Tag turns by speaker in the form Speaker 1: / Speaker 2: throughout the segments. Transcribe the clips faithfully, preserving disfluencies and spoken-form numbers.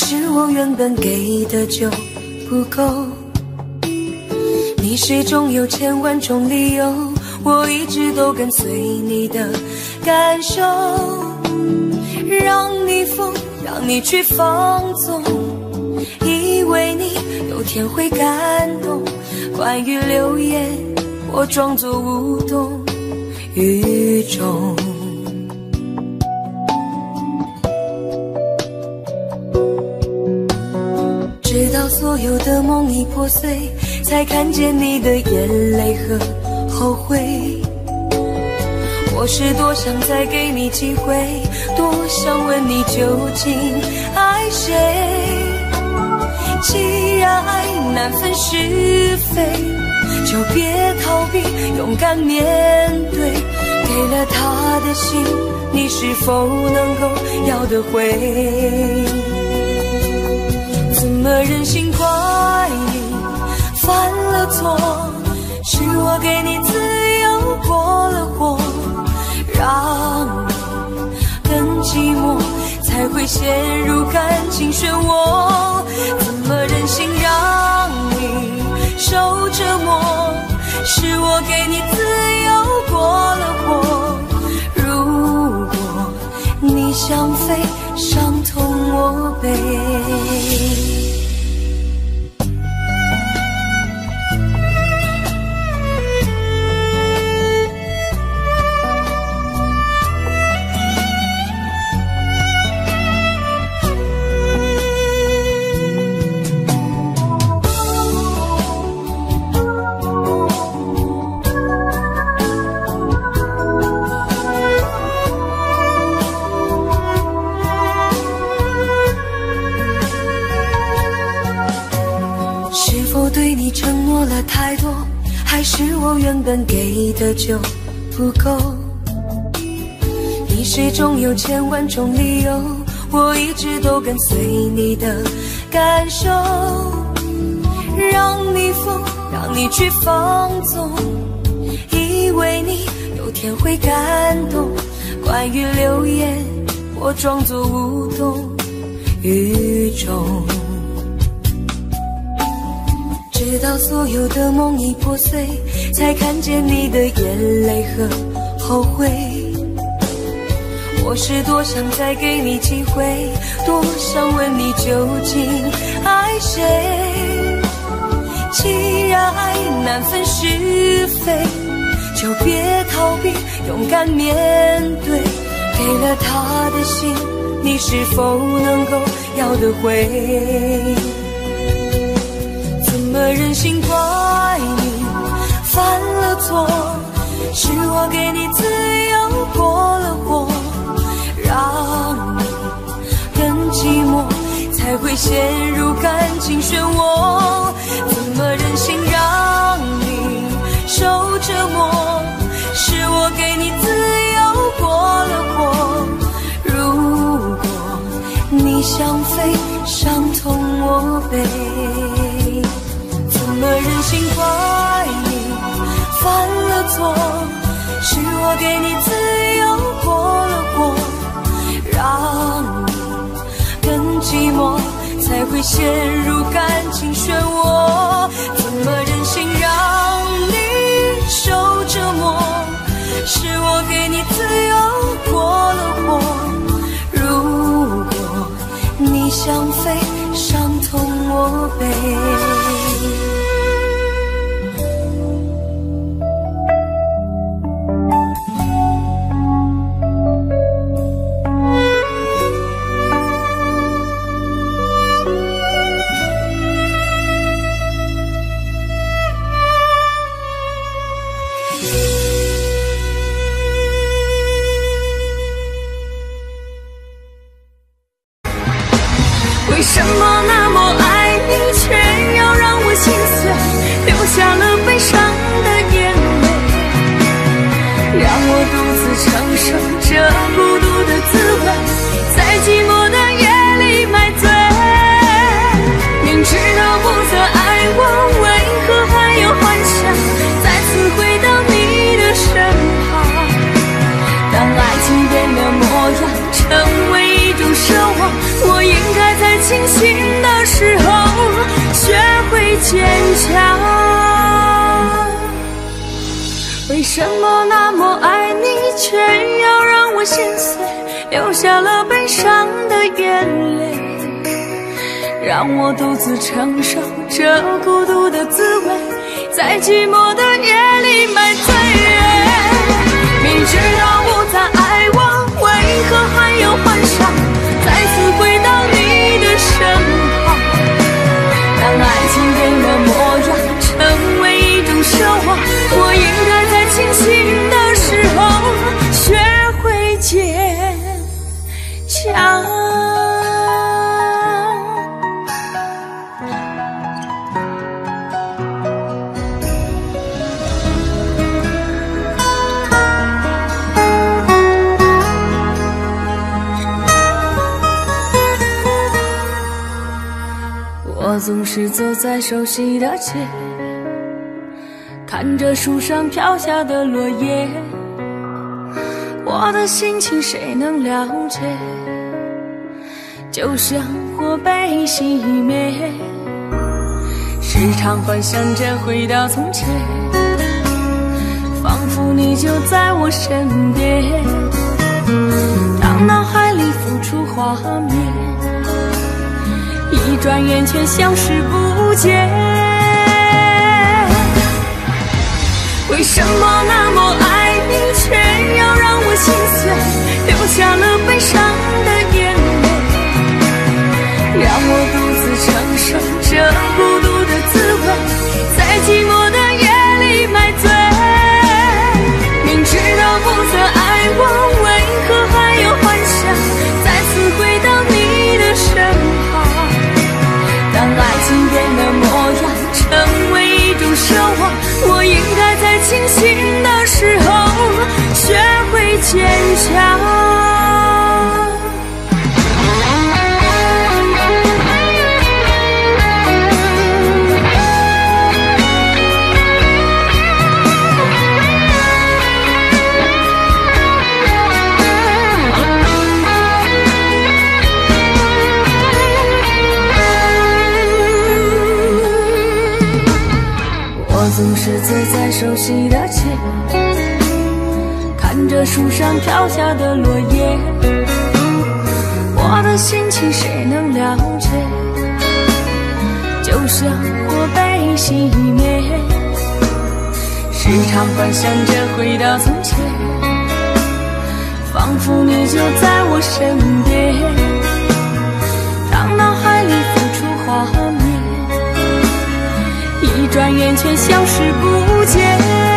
Speaker 1: 是我原本给的就不够？你始终有千万种理由，我一直都跟随你的感受，让你疯，让你去放纵，以为你有天会感动。关于流言，我装作无动于衷。直到所有的梦已破碎，才看见你的眼泪和后悔。我是多想再给你机会，多想问你究竟爱谁。既然爱难分是非，就别逃避，勇敢面对。给了他的心，你是否能够要得回？怎么忍心怪你犯了错？是我给你自由过了火，让你更寂寞，才会陷入感情漩涡。怎么忍心让你受折磨？是我给你自由过了火。如果你想飞，伤痛我背。对你承诺了太多，还是我原本给的就不够？你始终有千万种理由，我一直都跟随你的感受，让你疯，让你去放纵，以为你有天会感动。关于流言，我装作无动于衷。直到所有的梦已破碎，才看见你的眼泪和后悔。我是多想再给你机会，多想问你究竟爱谁。既然爱难分是非，就别逃避，勇敢面对。给了他的心，你是否能够要得回？怎么忍心怪你犯了错？是我给你自由过了火，让你更寂寞，才会陷入感情漩涡。怎么忍心让你受折磨？是我给你自由过了火。如果你想飞，伤痛我背。怎么忍心怪你犯了错？是我给你自由过了火，让你更寂寞，才会陷入感情漩涡。怎么忍心让你受折磨？是我给你自由过了火。如果你想飞，伤痛我背。
Speaker 2: 为什么那么爱你，却要让我心碎，流下了悲伤的眼泪，让我独自承受这孤独的滋味，在寂寞的夜里买醉。明知道不再爱我，为何还有幻想再次回到你的身旁？当爱情变了模样，成为一种奢望，我应该在清醒坚强。为什么那么爱你，却要让我心碎，流下了悲伤的眼泪，让我独自承受这孤独的滋味，在寂寞的夜里买醉。明知道不再爱我，为何还有幻想再次回到你的身旁？当爱情变了模样，成为一种奢望，我应该在清醒的时候学会坚强。我总是走在熟悉的街，看着树上飘下的落叶，我的心情谁能了解？就像火被熄灭，时常幻想着回到从前，仿佛你就在我身边，当脑海里浮出画面，一转眼却消失不见。为什么那么爱你，却要让我心碎，流下了悲伤的眼泪，让我独自承受这孤独的滋味，在寂寞的夜里买醉。明知道不再爱我，为何还有幻想再次回到你的身旁？当爱情变了模样，成为一种奢望，我应该在清醒的时候学会坚强。总是走在熟悉的街，看着树上飘下的落叶，我的心情谁能了解？就像火被熄灭，时常幻想着回到从前，仿佛你就在我身边，当脑海里浮出画面，一转眼却消失不见。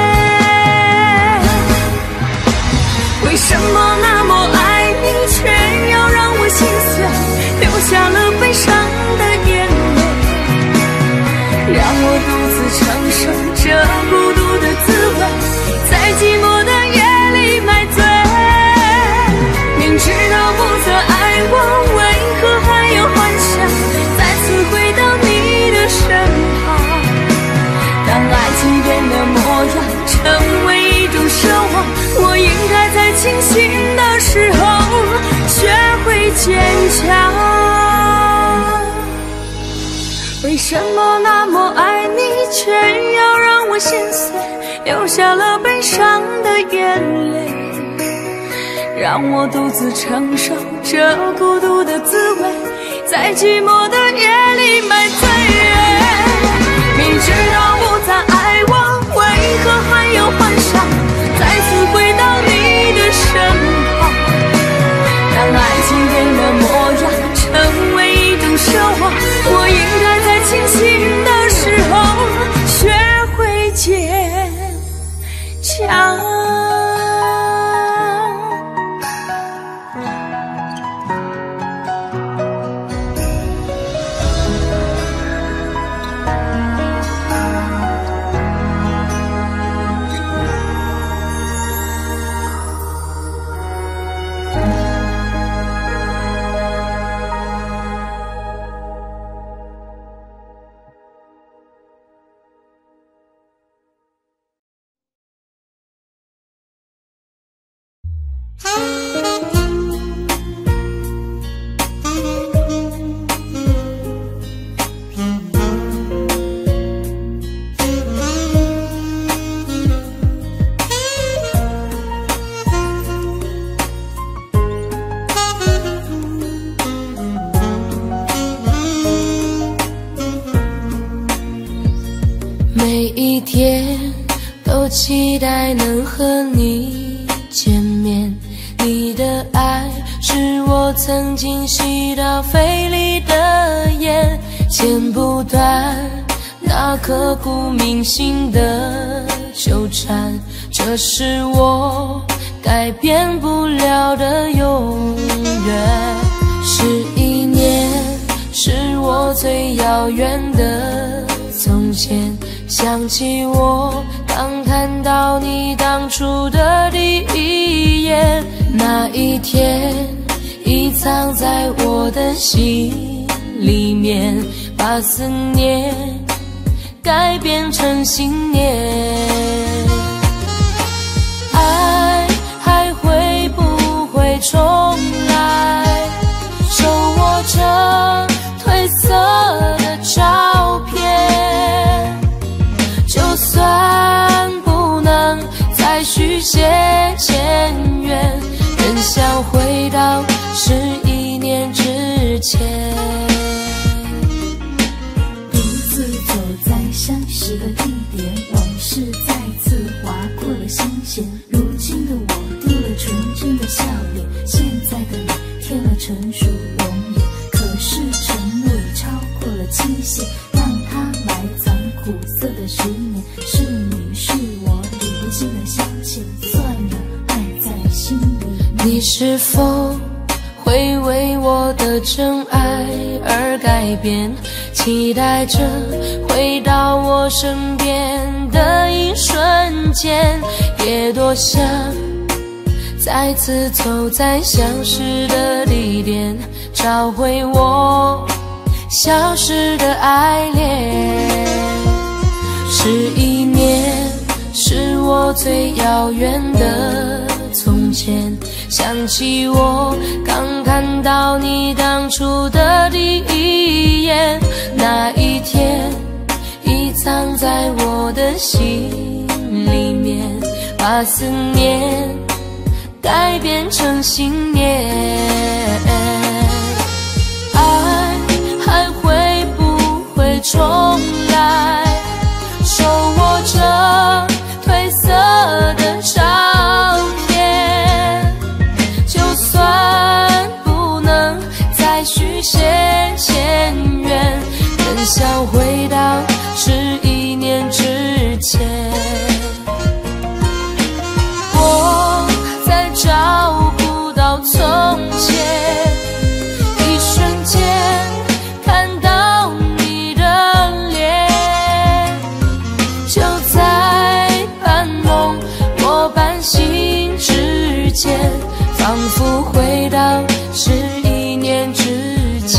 Speaker 2: 为什么那么爱你，却要让我心碎，流下了悲伤的眼泪，让我独自承受这孤独的滋味，在寂寞的夜里买醉。明知道不再爱我，为何还有幻想再次回到你的身旁？当爱情变了模样，成为一种奢望，我应该在清醒的时候学会坚强。为什么那么爱你，却要让我心碎，流下了悲伤的眼泪，让我独自承受这孤独的滋味，在寂寞的夜里买醉。明知道不再爱我，为何还有幻想再次回到你的身旁？当爱情变了模样，成为一种奢望，我应该在清醒的时候学会坚强。
Speaker 1: 每一天都期待能和你见面，你的爱是我曾经吸到肺里的烟，剪不断那刻骨铭心的纠缠，这是我改变不了的永远。是一年，是我最遥远的从前，想起我刚看到你当初的第一眼，那一天已藏在我的心里面，把思念改变成信念。爱还会不会重来？手握着褪色的照片，就算不能再续写前缘，仍想回到十一年之前。
Speaker 3: 独自走在相识的地点，往事再次划过了心弦。如今的我丢了纯真的笑脸，现在的你添了成熟容颜。可是承诺已超过了期限，让它埋藏苦涩的十年。是你是我理不尽的相欠，算了，爱在心里。
Speaker 1: 你是否会为我的真爱而改变？期待着回到我身边的一瞬间，也多想再次走在相识的地点，找回我消失的爱恋。是一年，是我最遥远的从前，想起我刚看到你当初的第一眼，那一天已藏在我的心里面，把思念改变成信念。爱还会不会重来？手握着褪色的照片，就算不能再续写前缘，仍想回到十一年之前。我在找不到从前，一瞬间看到你的脸，就在半梦我半醒之间，仿佛回到十一年之前。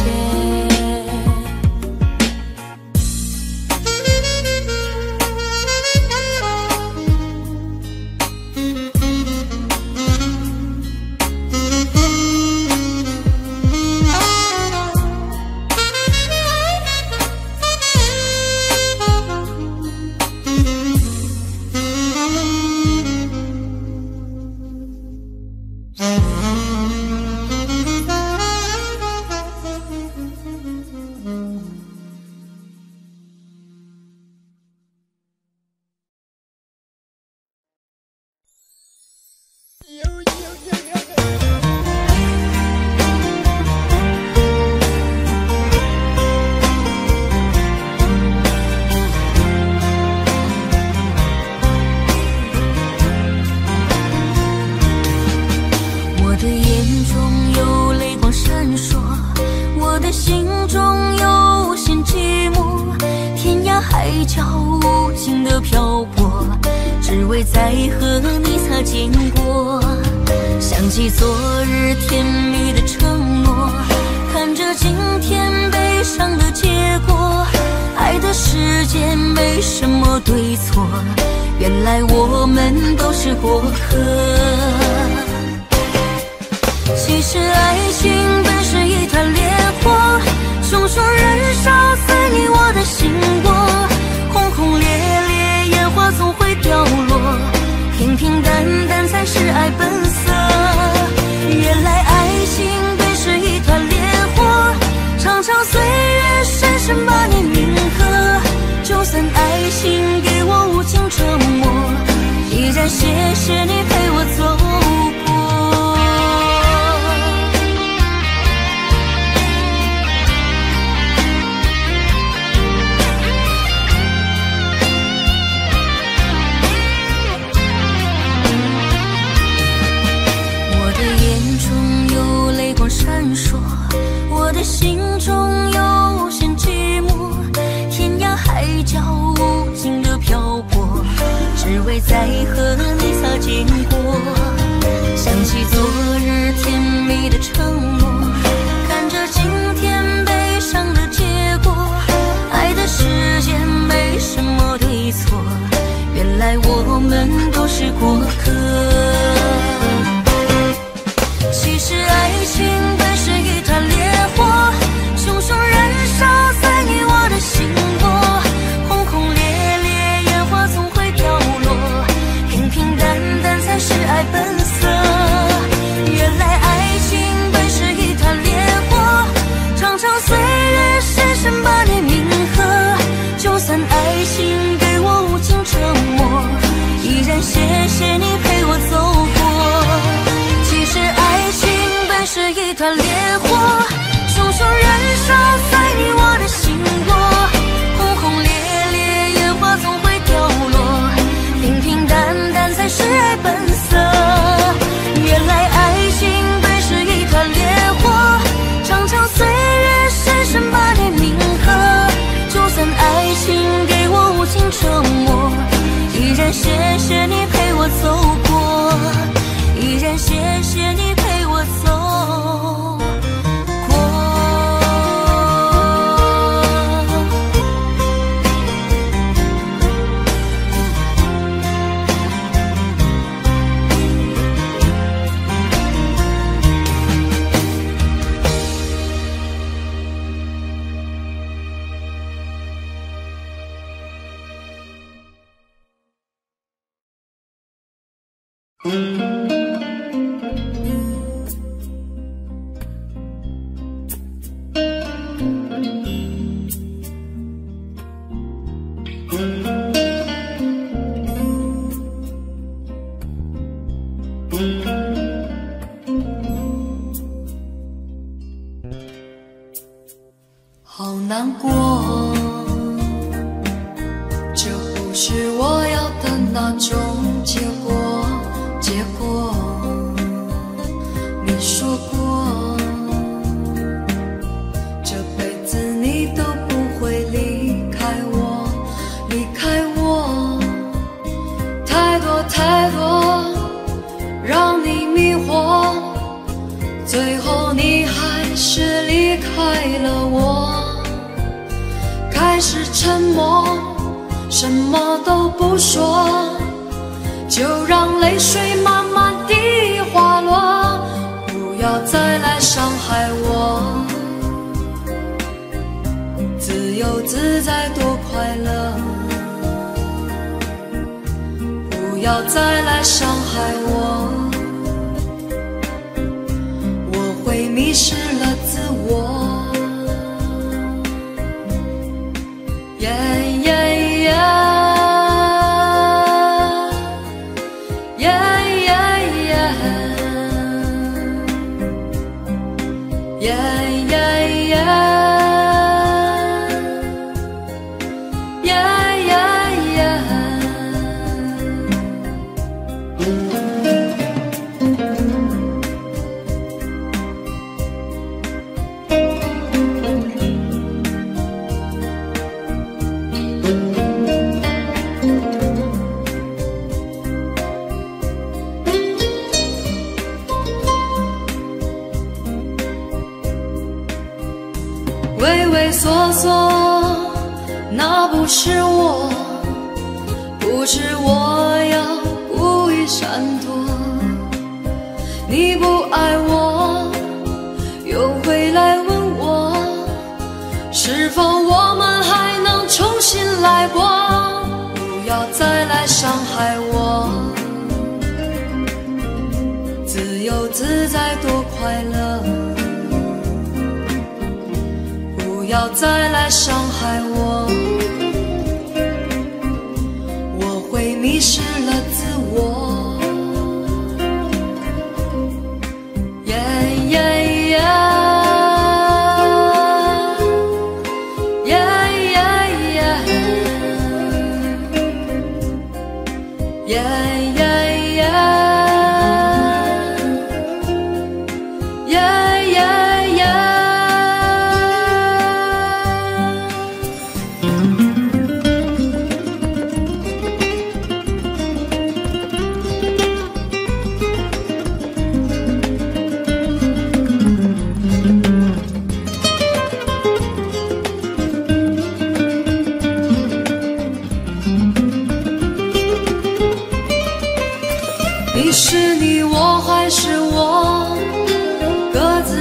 Speaker 2: 再和你擦肩过，想起昨日甜蜜的承诺，看着今天悲伤的结果。爱的世界没什么对错，原来我们都是过客。其实爱情本是一团烈火，熊熊燃烧在你我的心窝，轰轰烈烈烟花总会掉落，平平淡淡才是爱本色。原来爱情本是一团烈火，长长岁月深深把你铭刻。就算爱情角无尽的漂泊，只为再和你擦肩过。想起昨日甜蜜的承诺，看着今天悲伤的结果。爱的世界没什么对错，原来我们都是过客。其实爱情本是一团烈火，熊熊燃烧在你我的心窝。轰轰烈烈，烟花总会掉落，平平淡淡才是爱本色。原来爱情本是一团烈火，长长岁月深深把你铭刻。就算爱情给我无情折磨，依然谢谢你陪我走过。其实爱情本是一团烈火，熊熊燃烧在你我的心窝。轰轰烈烈，烟花总会掉落，平平淡淡才是爱本色。原来爱情本是一团烈火，长长岁月深深把你铭刻。就算爱情给我无情折磨，依然谢谢你陪我走过，依然谢谢你陪我走过。
Speaker 1: 好难过，这不是我要的那种结果。结果，你说过，这辈子你都不会离开我，离开我。太多太多让你迷惑，最后你还是离开了我。开始沉默，什么都不说，就让泪水慢慢地滑落。不要再来伤害我，自由自在多快乐。不要再来伤害我，我会迷失了自我。Yeah, yeah, yeah, yeah, yeah, yeah, yeah, yeah, yeah, yeah, yeah, yeah. 畏畏缩缩，那不是我，不是我要故意闪躲。你不爱我，又回来问我，是否我们还能重新来过？不要再来伤害我，自由自在多快乐。不要再来伤害我，我会迷失了自我。Yeah, yeah, yeah, yeah, yeah, yeah, yeah, yeah, yeah, yeah, yeah.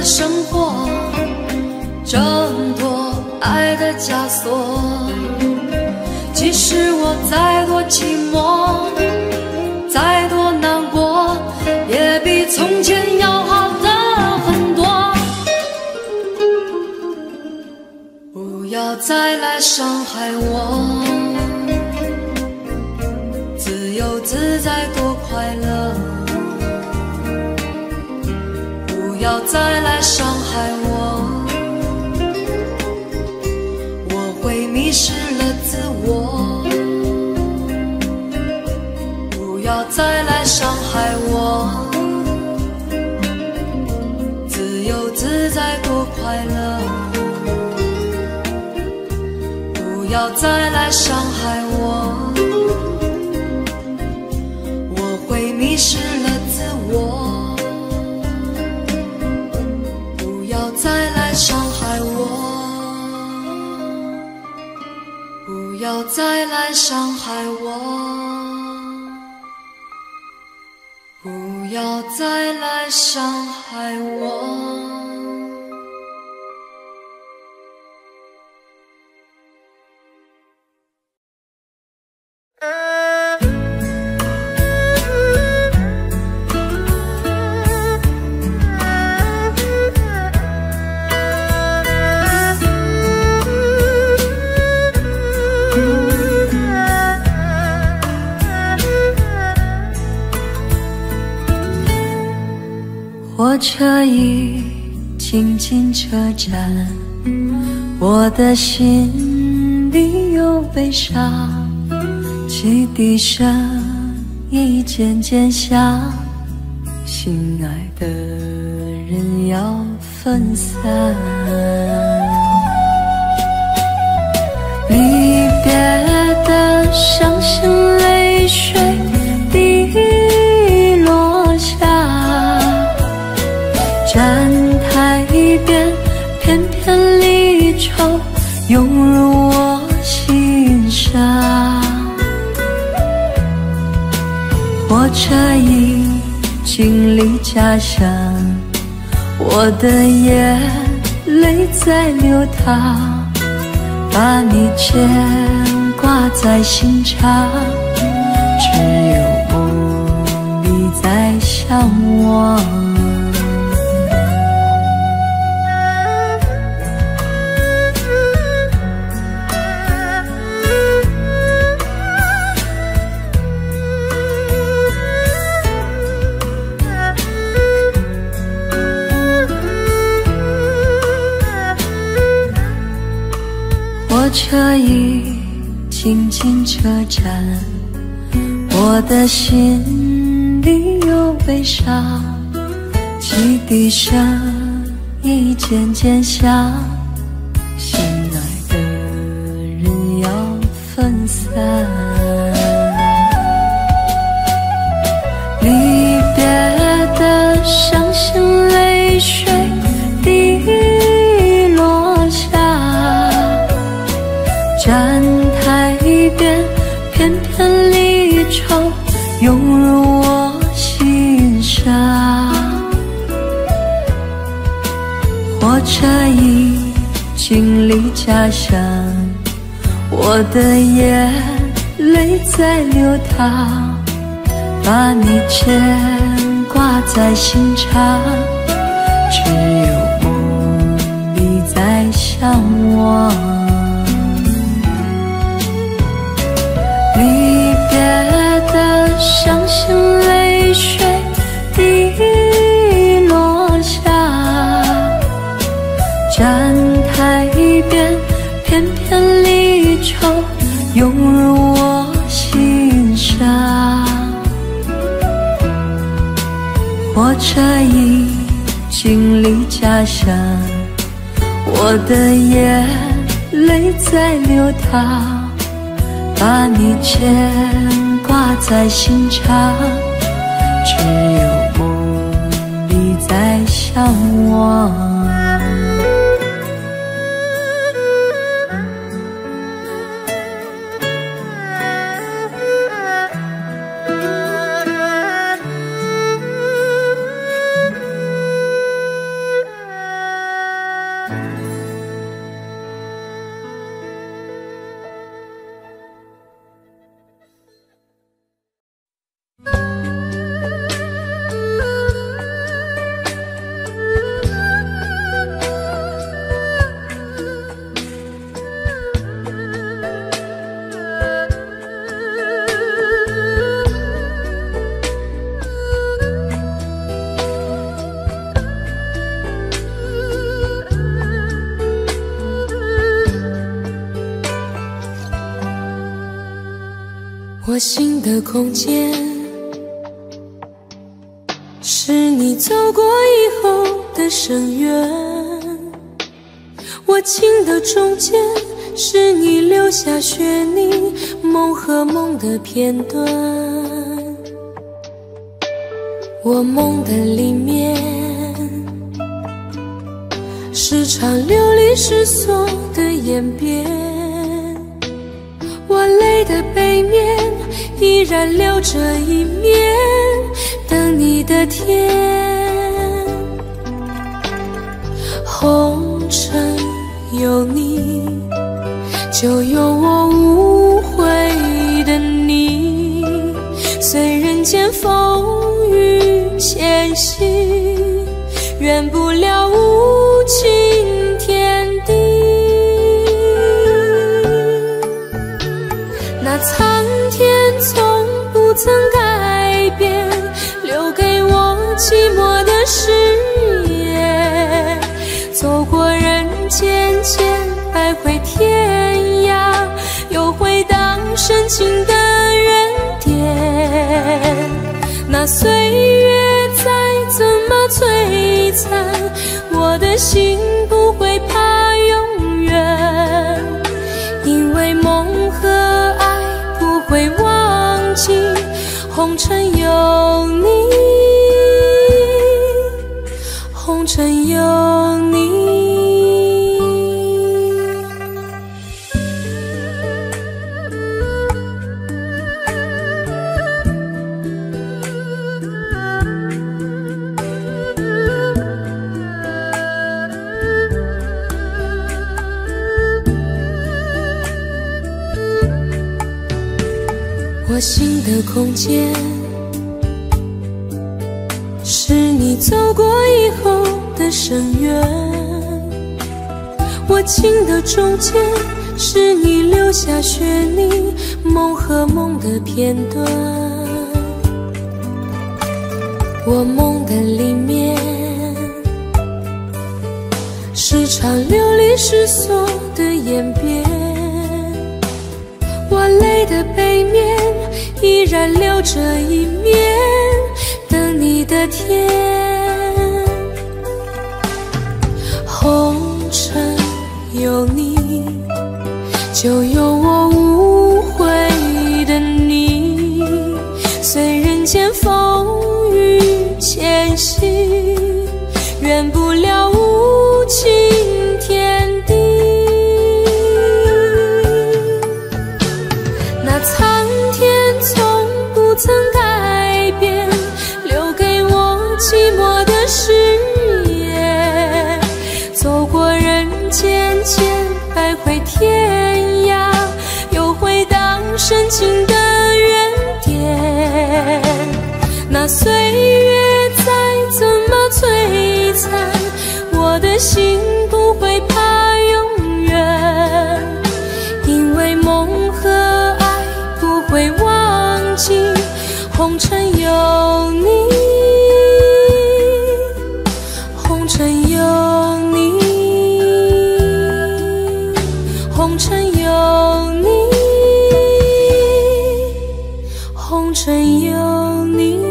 Speaker 1: 生活，挣脱爱的枷锁。即使我再多寂寞，再多难过，也比从前要好的很多。不要再来伤害我，自由自在多快乐。不要再来伤害我，我会迷失了自我。不要再来伤害我，自由自在多快乐。不要再来伤害我，我会迷失了自我。不要再来伤害我，不要再来伤害我，不要再来伤害我。火车已经进车站，我的心里有悲伤，汽笛声已渐渐响，心爱的人要分散。离别的伤心泪水滴落下，站台边片片离愁涌入我心上。火车已经离家乡，我的眼泪在流淌，把你牵挂在心上，只有梦里在向往。火车已经进车站，我的心里有悲伤，汽笛声已渐渐响，心爱的人要分散。离别的伤心泪水滴落下，站台边片片离愁涌入我心上。火车已经离家乡，我的眼泪在流淌，把你牵挂在心上，只有梦里在向往。离别的伤心泪水滴落下，站台边片片离愁涌入我心上。火车已经离家乡，我的眼泪在流淌，把你牵挂在心上，只有梦里在向往。 我心的空间，是你走过以后的深渊。我情的中间，是你留下血泥，梦和梦的片段。我梦的里面，是场流离失所的演变。我泪的背面，依然留着一面，等你的天。红尘有你，就有我无悔的你。虽人间风雨前行，圆不了无情天地。那苍天从不曾改变，留给我寂寞的誓言。走过人间间，百回天涯，又回荡深情的原点。那岁月再怎么摧残，我的心不会怕永远，因为梦和爱不会忘记，红尘有你，红尘有你。我心的空间，是你走过以后的深渊。我情的中间，是你留下血泥，梦和梦的片段。我梦的里面，是场流离失所的演变。我泪的背面，依然留着一面，等你的天。红尘有你，就有我无悔的你。虽人间风雨前行，圆不了无情天地。那苍天从不曾改变，留给我寂寞的誓言。走过人间间，百回天涯，又回荡深情的原点。那岁月再怎么摧残，我的心不会怕永远，因为梦和爱不会忘记，红尘有你，红尘有你，红尘有你，红尘有你。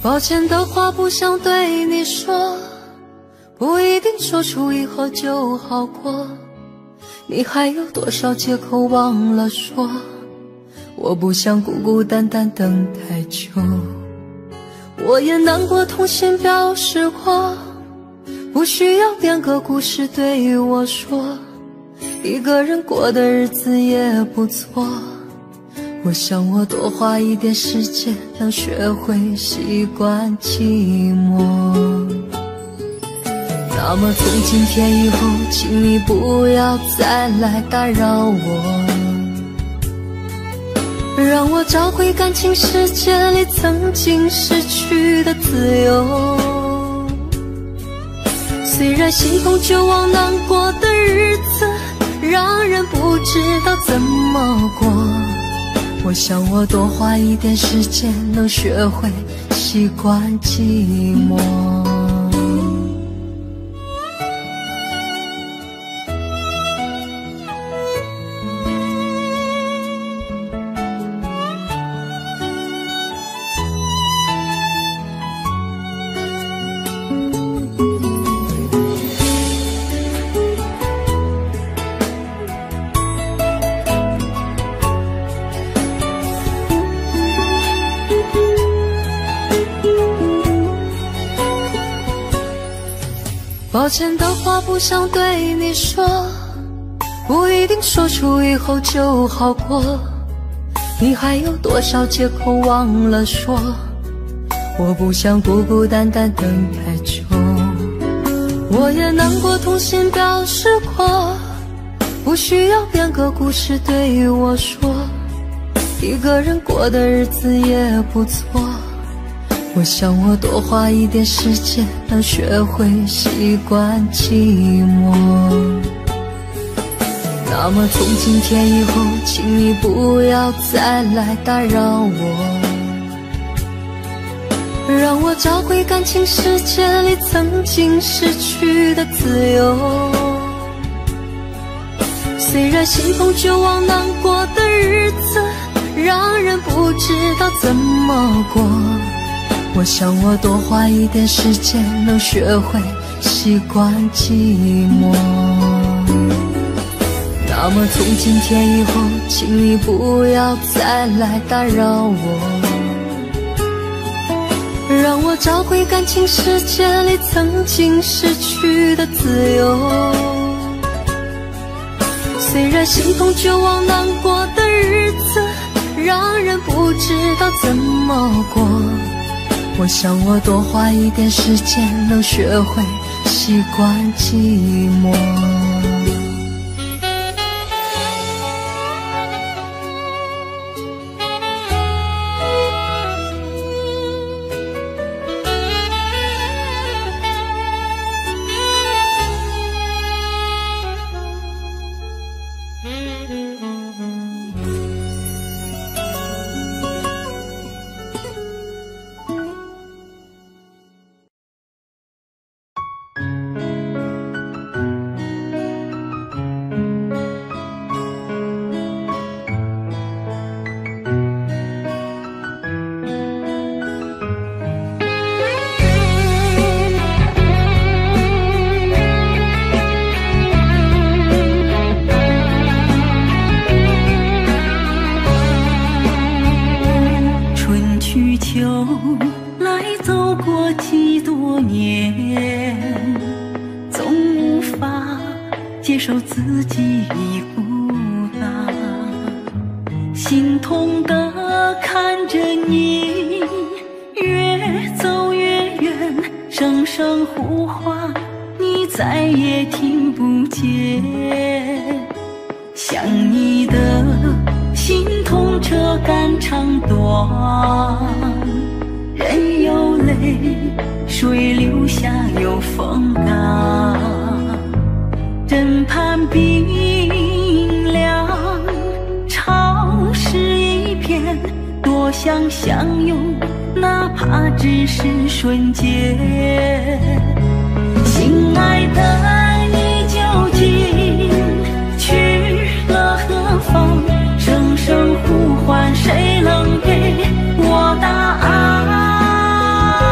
Speaker 1: 抱歉的话不想对你说，不一定说出以后就好过。你还有多少借口忘了说？我不想孤孤单单等太久。我也难过痛心表示过，不需要编个故事对我说，一个人过的日子也不错。我想我多花一点时间，能学会习惯寂寞。那么从今天以后，请你不要再来打扰我，让我找回感情世界里曾经失去的自由。虽然心痛绝望难过的日子让人不知道怎么过，我想我多花一点时间，能学会习惯寂寞。抱歉的话不想对你说，不一定说出以后就好过。你还有多少借口忘了说？我不想孤孤单单等太久。我也难过痛心表示过，不需要编个故事对我说，一个人过的日子也不错。我想我多花一点时间，能学会习惯寂寞。那么从今天以后，请你不要再来打扰我，让我找回感情世界里曾经失去的自由。虽然心痛绝望难过的日子让人不知道怎么过，我想我多花一点时间，能学会习惯寂寞。那么从今天以后，请你不要再来打扰我，让我找回感情世界里曾经失去的自由。虽然心痛绝望难过的日子让人不知道怎么过，我想我多花一点时间，能学会习惯寂寞。
Speaker 2: 谁能给我答案？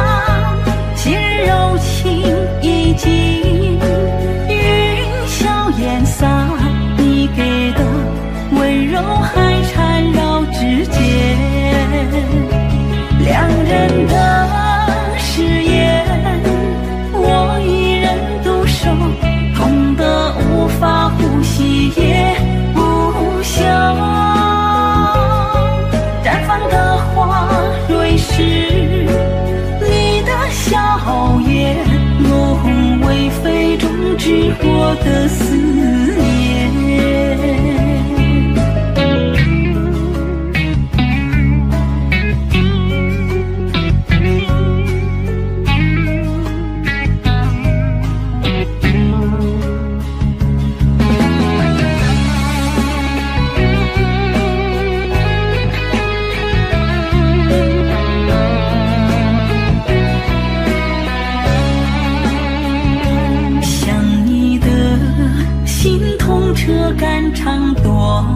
Speaker 2: 的思念。车赶长短，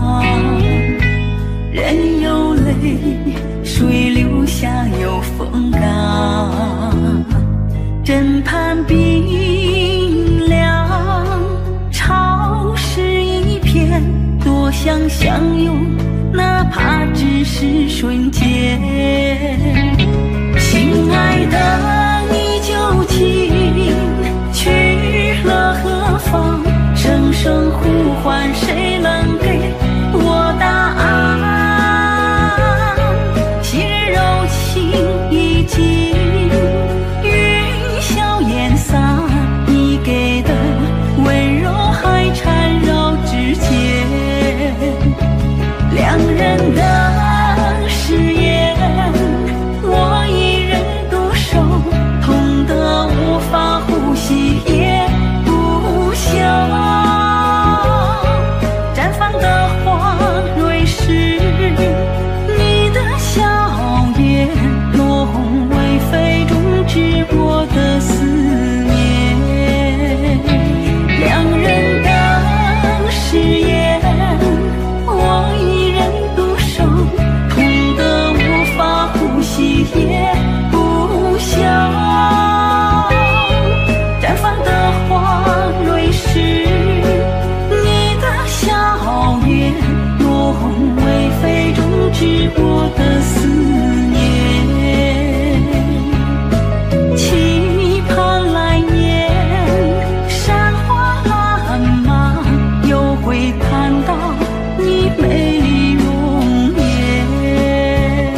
Speaker 2: 人有泪，水流下有风干。枕畔冰凉，潮湿一片，多想相拥，哪怕只是瞬间。亲爱的，你究竟去了何方？声声呼唤，谁能给我答案？昔日柔情已经云消烟散，你给的温柔还缠绕指尖。两人的誓言，我一人独守，痛得无法呼吸也不休。我的思念，两人的誓言，我一人独守，痛得无法呼吸也不休。绽放的花蕊是你的笑颜，落红为飞，终止我的思念。期盼来年山花烂漫，又会看到你美丽容颜。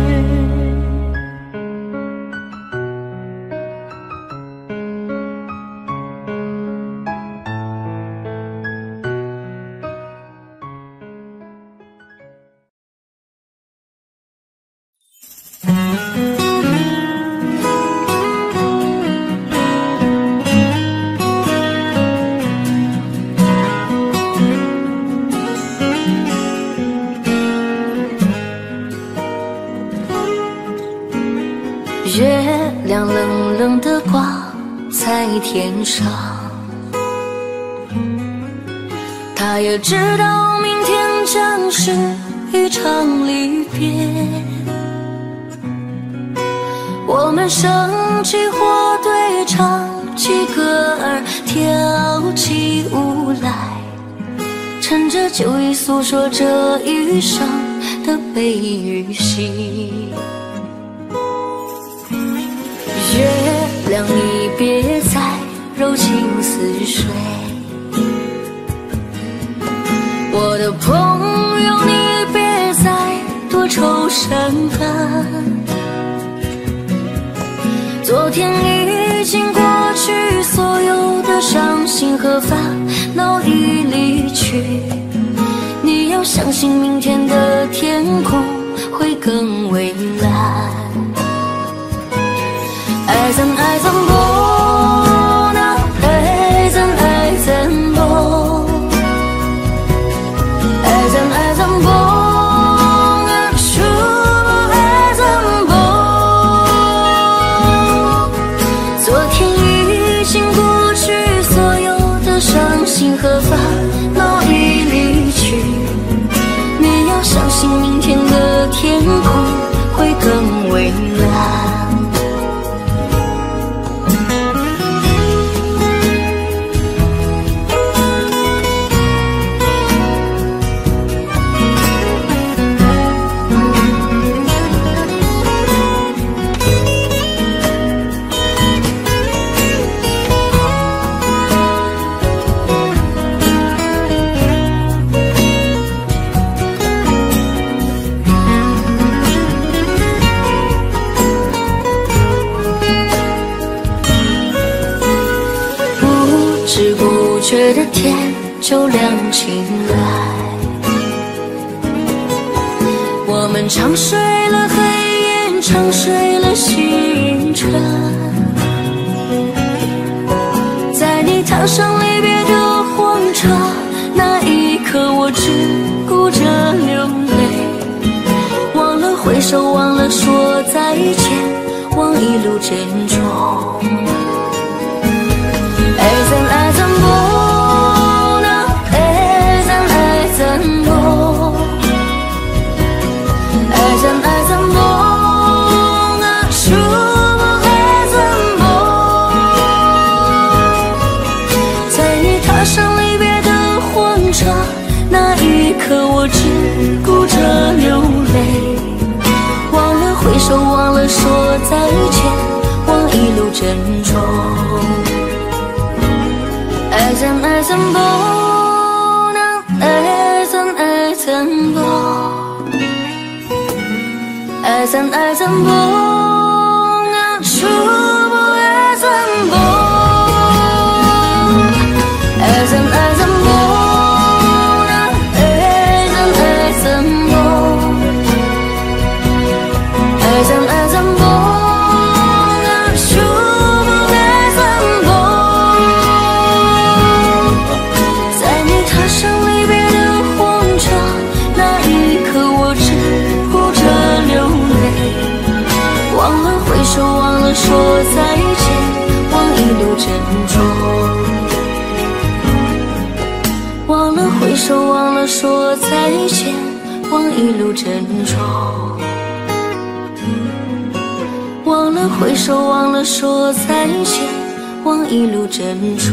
Speaker 1: 月亮冷冷地挂在天上，他也知道明天将是一场离别。我们升起火堆，唱起歌儿，跳起舞来，趁着酒意诉说这一生的悲与喜。月亮，你别再柔情似水，我的朋友，你别再多愁善感。昨天已经过去，所有的伤心和烦恼已离去，你要相信明天的天空会更蔚蓝。爱怎爱怎不那爱怎爱怎不爱怎爱怎不啊说爱怎不。昨天已经过去，所有的伤心和烦恼已离去，你要相信明天的天空会更蔚蓝。
Speaker 2: 月的天就亮起来。我们长睡了黑夜，长睡了星辰，在你踏上离别的火车，那一刻我只顾着流泪，忘了挥手，忘了说再见，忘一路珍重。爱怎爱怎不能，爱怎爱怎不，爱怎爱怎不能，说不爱怎不。在你踏上离别的火车，那一刻我只顾着流泪，忘了挥手，忘了说再见，忘一路珍重。爱怎爱怎不能，爱怎爱怎不，爱怎爱怎不能，说不爱怎不，爱怎爱怎不能，爱怎爱怎不，爱怎爱怎不能，说不爱怎不。在你踏上离别的火车，那一刻我只顾着流泪，忘了挥手，忘了说再见，忘一路珍重。忘了挥手，忘了说再见，忘一路珍重。忘了挥手，忘了说再见，忘一路珍重。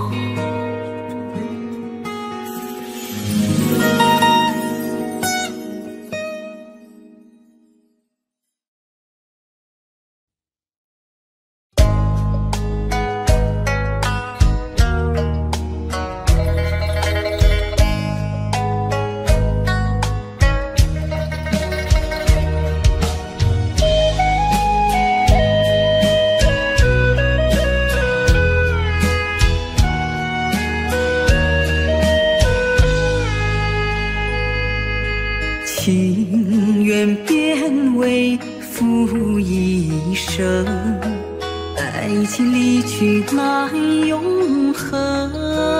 Speaker 4: 情缘变为负一生，爱情离去难永恒。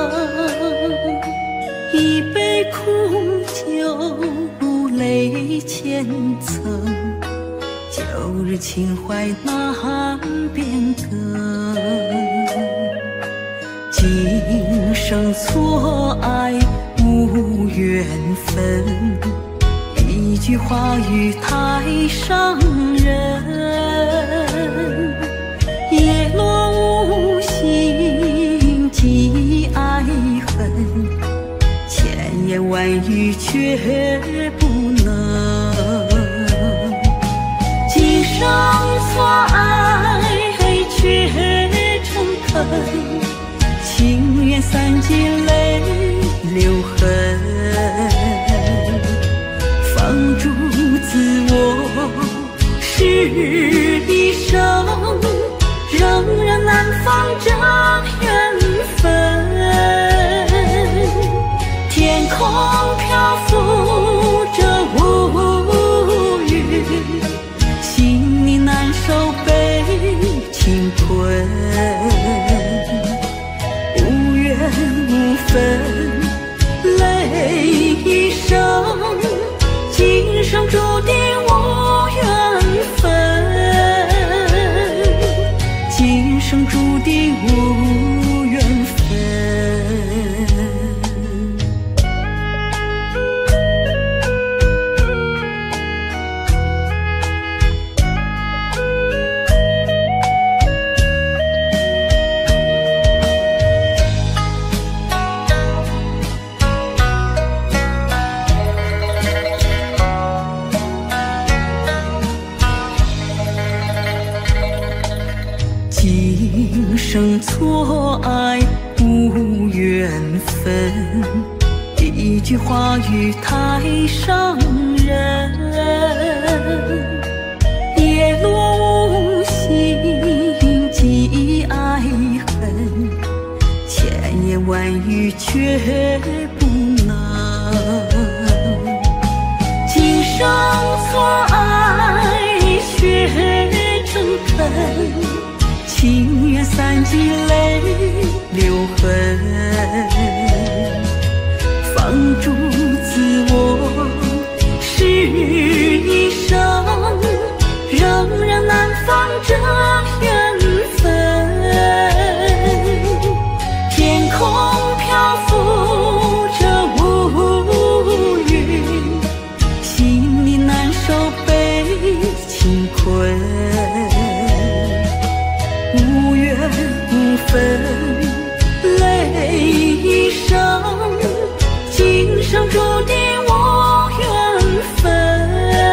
Speaker 4: 一杯苦酒，泪千层，旧日情怀难变更。今生错爱无缘分，一句话语太伤人。叶落无心寄爱恨，千言万语却不能。今生错爱却诚恳，情缘散尽泪流痕。放逐自我是一生，仍然难放这缘分。天空漂浮着乌云，心里难受被情困。无缘无分，泪一生，今生注定无缘分，今生注定无缘分。今生错爱无缘分，一句话语太伤人。叶落无心寄爱恨，千言万语却不能。今生错爱却诚恳，情愿散尽泪流痕，放逐自我是一生，仍然难放这缘分。天空漂浮着乌云，心里难受被情困，无缘无分泪一生，今生注定无缘分，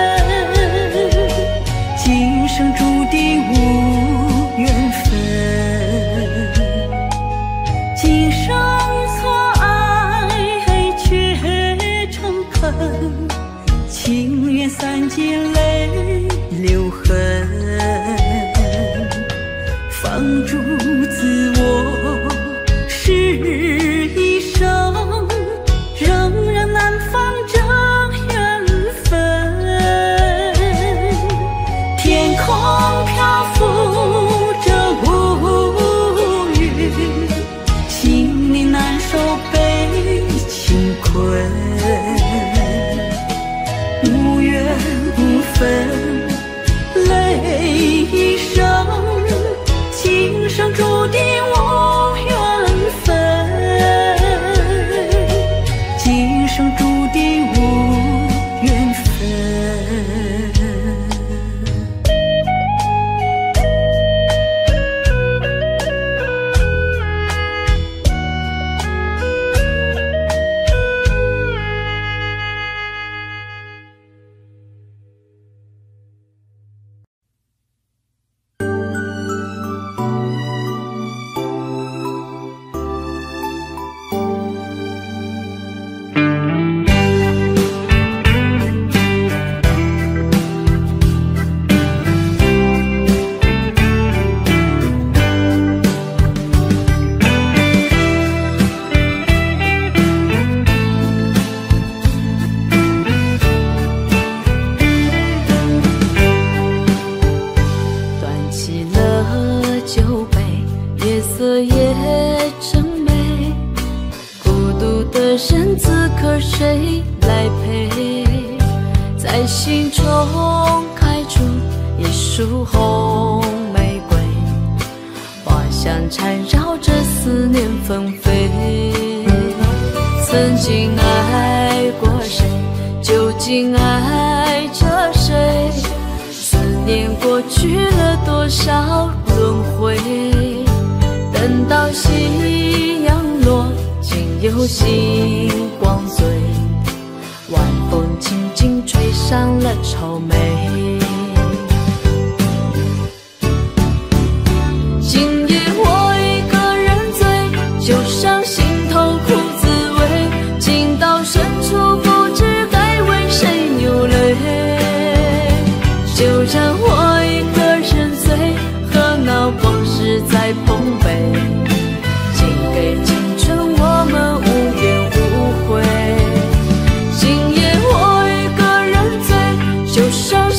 Speaker 4: 今生注定无缘分，今生错爱却诚恳，情愿散尽泪流痕，放逐自我是一生，仍然难放这缘分。天空漂浮着乌云，心里难受被情困，无缘无分泪一生，今生注定无缘分，今生注定无缘分。
Speaker 2: 就像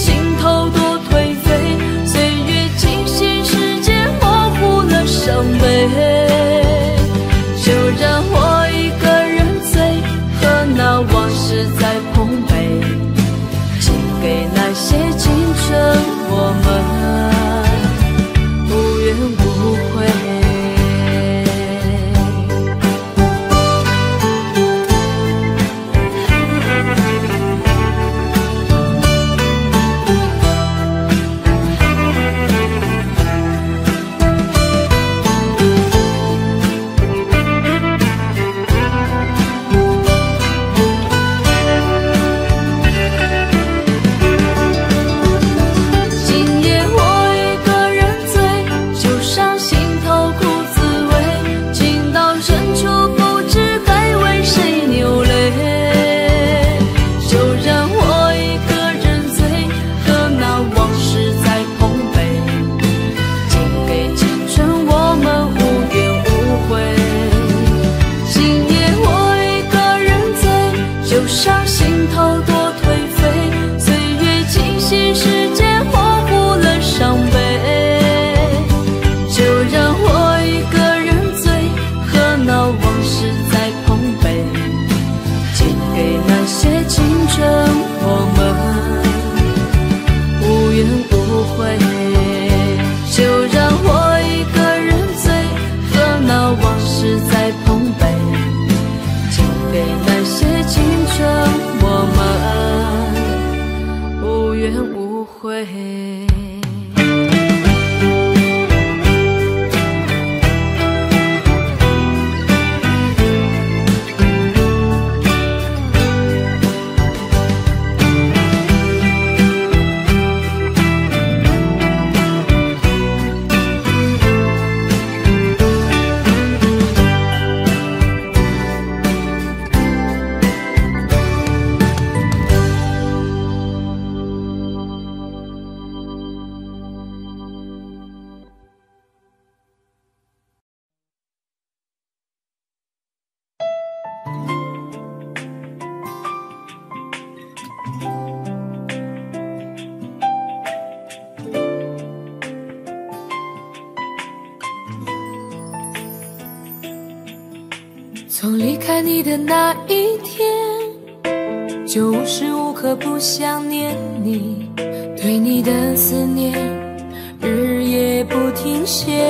Speaker 1: 从离开你的那一天，就无时无刻不想念你，对你的思念日夜不停歇，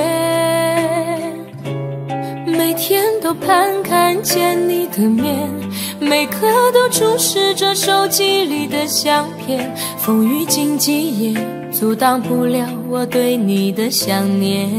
Speaker 1: 每天都盼看见你的面，每刻都注视着手机里的相片，风雨经济也阻挡不了我对你的想念。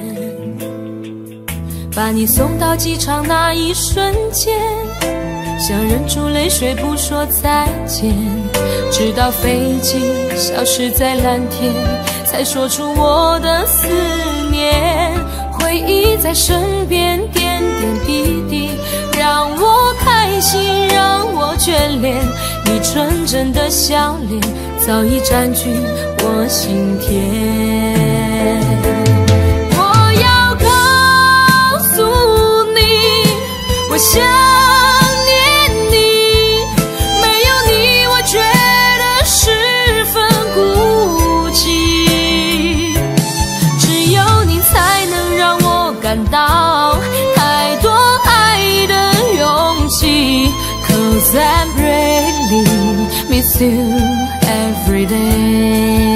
Speaker 1: 把你送到机场那一瞬间，想忍住泪水不说再见，直到飞机消失在蓝天，才说出我的思念。回忆在身边点点滴滴，让我开心，让我眷恋，你纯真的笑脸早已占据我心田。我要告诉你，我想念你，没有你我觉得十分孤寂，只有你才能让我感到太多爱的勇气。 Cause I really miss you every day。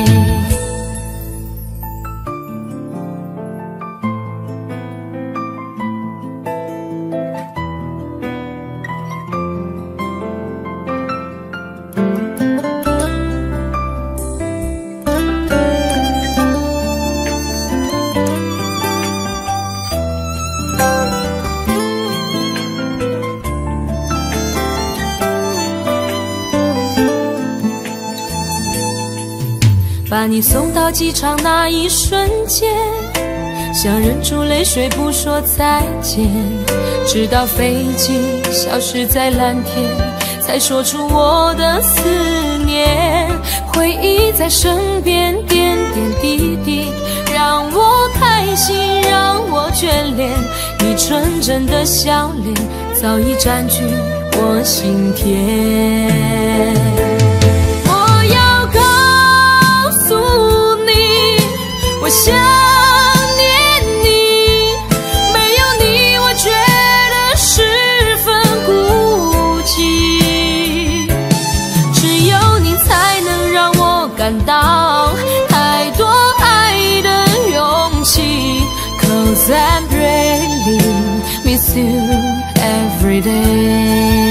Speaker 1: 把你送到机场那一瞬间，想忍住泪水不说再见，直到飞机消失在蓝天，才说出我的思念。回忆在身边点点滴滴，让我开心，让我眷恋，你纯真的笑脸早已占据我心田。我要告诉你，我想念你，没有你我觉得十分孤寂，只有你才能让我感到太多爱的勇气。 Cause I really miss you every day。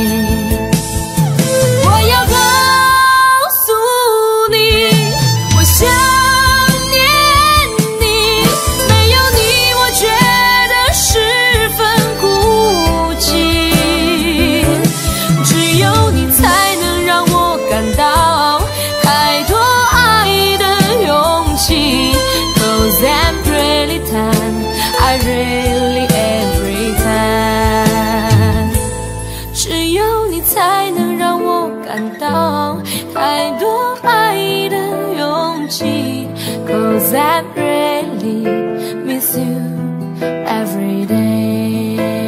Speaker 1: 我要告诉你，我想念你，没有你我觉得十分孤寂，只有你才能让我感到太多爱的勇气。 Cause I'm really time, I really every time， 只有你才能让我感到太多爱的勇气。 Cause I really miss you every day。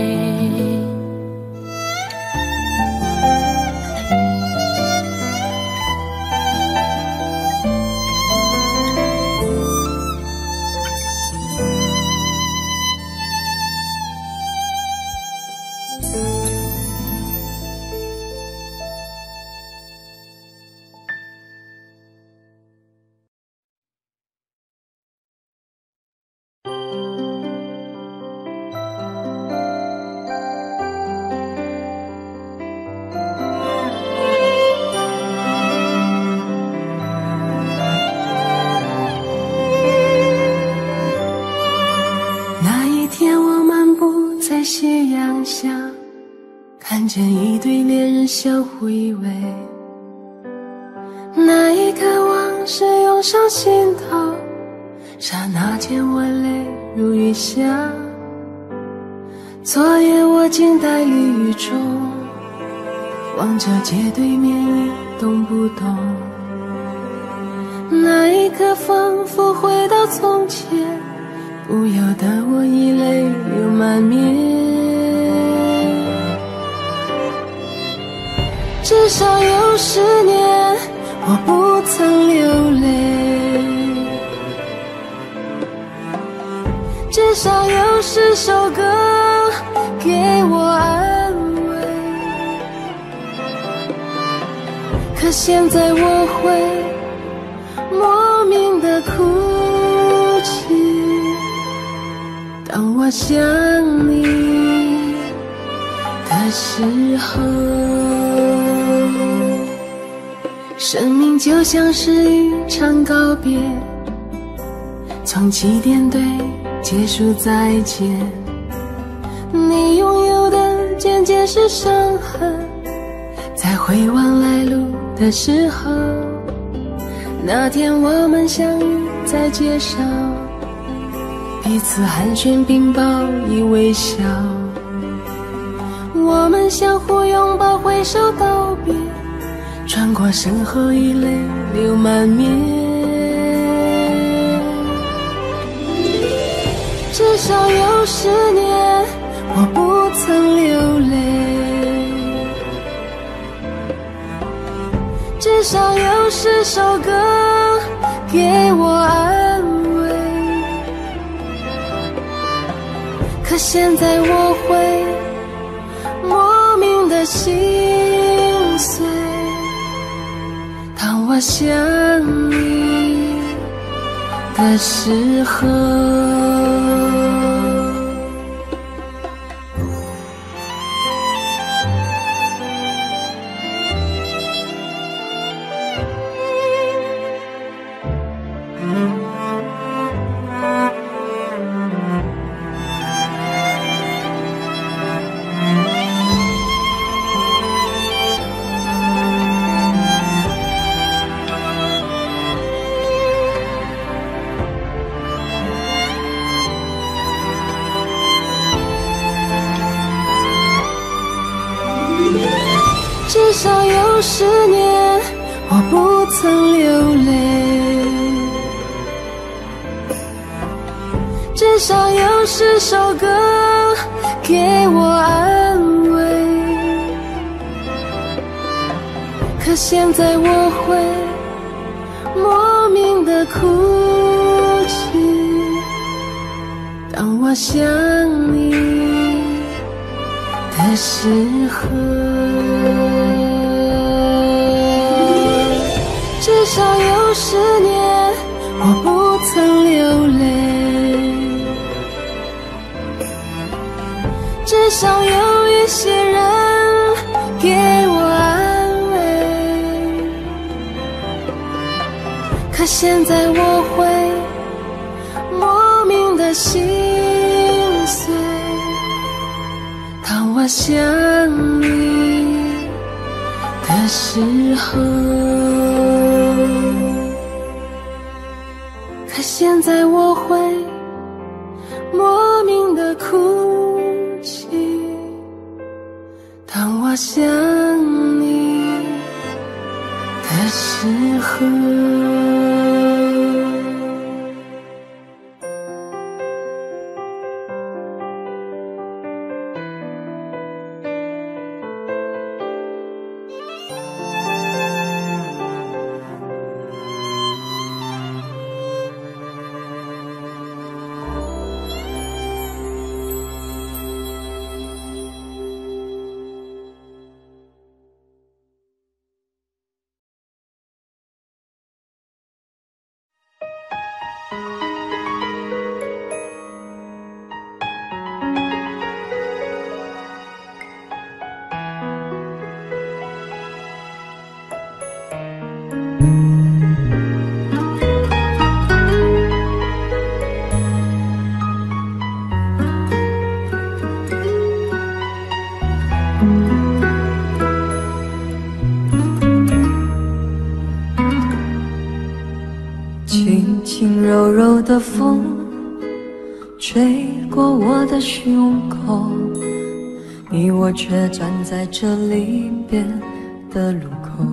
Speaker 2: 斜阳下，看见一对恋人相互依偎，那一刻往事涌上心头，刹那间我泪如雨下。昨夜我静待绿雨中，望着街对面一动不动，那一刻仿佛回到从前，不由得我已泪流满面。至少有十年我不曾流泪，至少有十首歌
Speaker 1: 给我安慰。可现在我会莫名的哭泣，当我想你的时候。生命就像是一场告别，从起点对结束再见。你拥有的渐渐是伤痕，在回望来路的时候，那天我们相遇在街上，彼此寒暄并报以微笑，我们相互拥抱挥手道别，穿过身后已泪流满面。至少有十年我不曾流泪，至少有十首歌给我安慰。可现在我会莫名的心碎，当我想你的时候。至少有十年我不曾流泪，至少有十首歌给我安慰。可现在我会莫名的哭泣，当我想你的时候。至少有十年我不曾流泪，至少有一些人给我安慰。可现在我会莫名的心碎，当我想你的时候。可现在我会莫名的哭泣，当我想你的时候。
Speaker 2: 轻轻柔柔的风吹过我的胸口，你我却站在这离别的路口，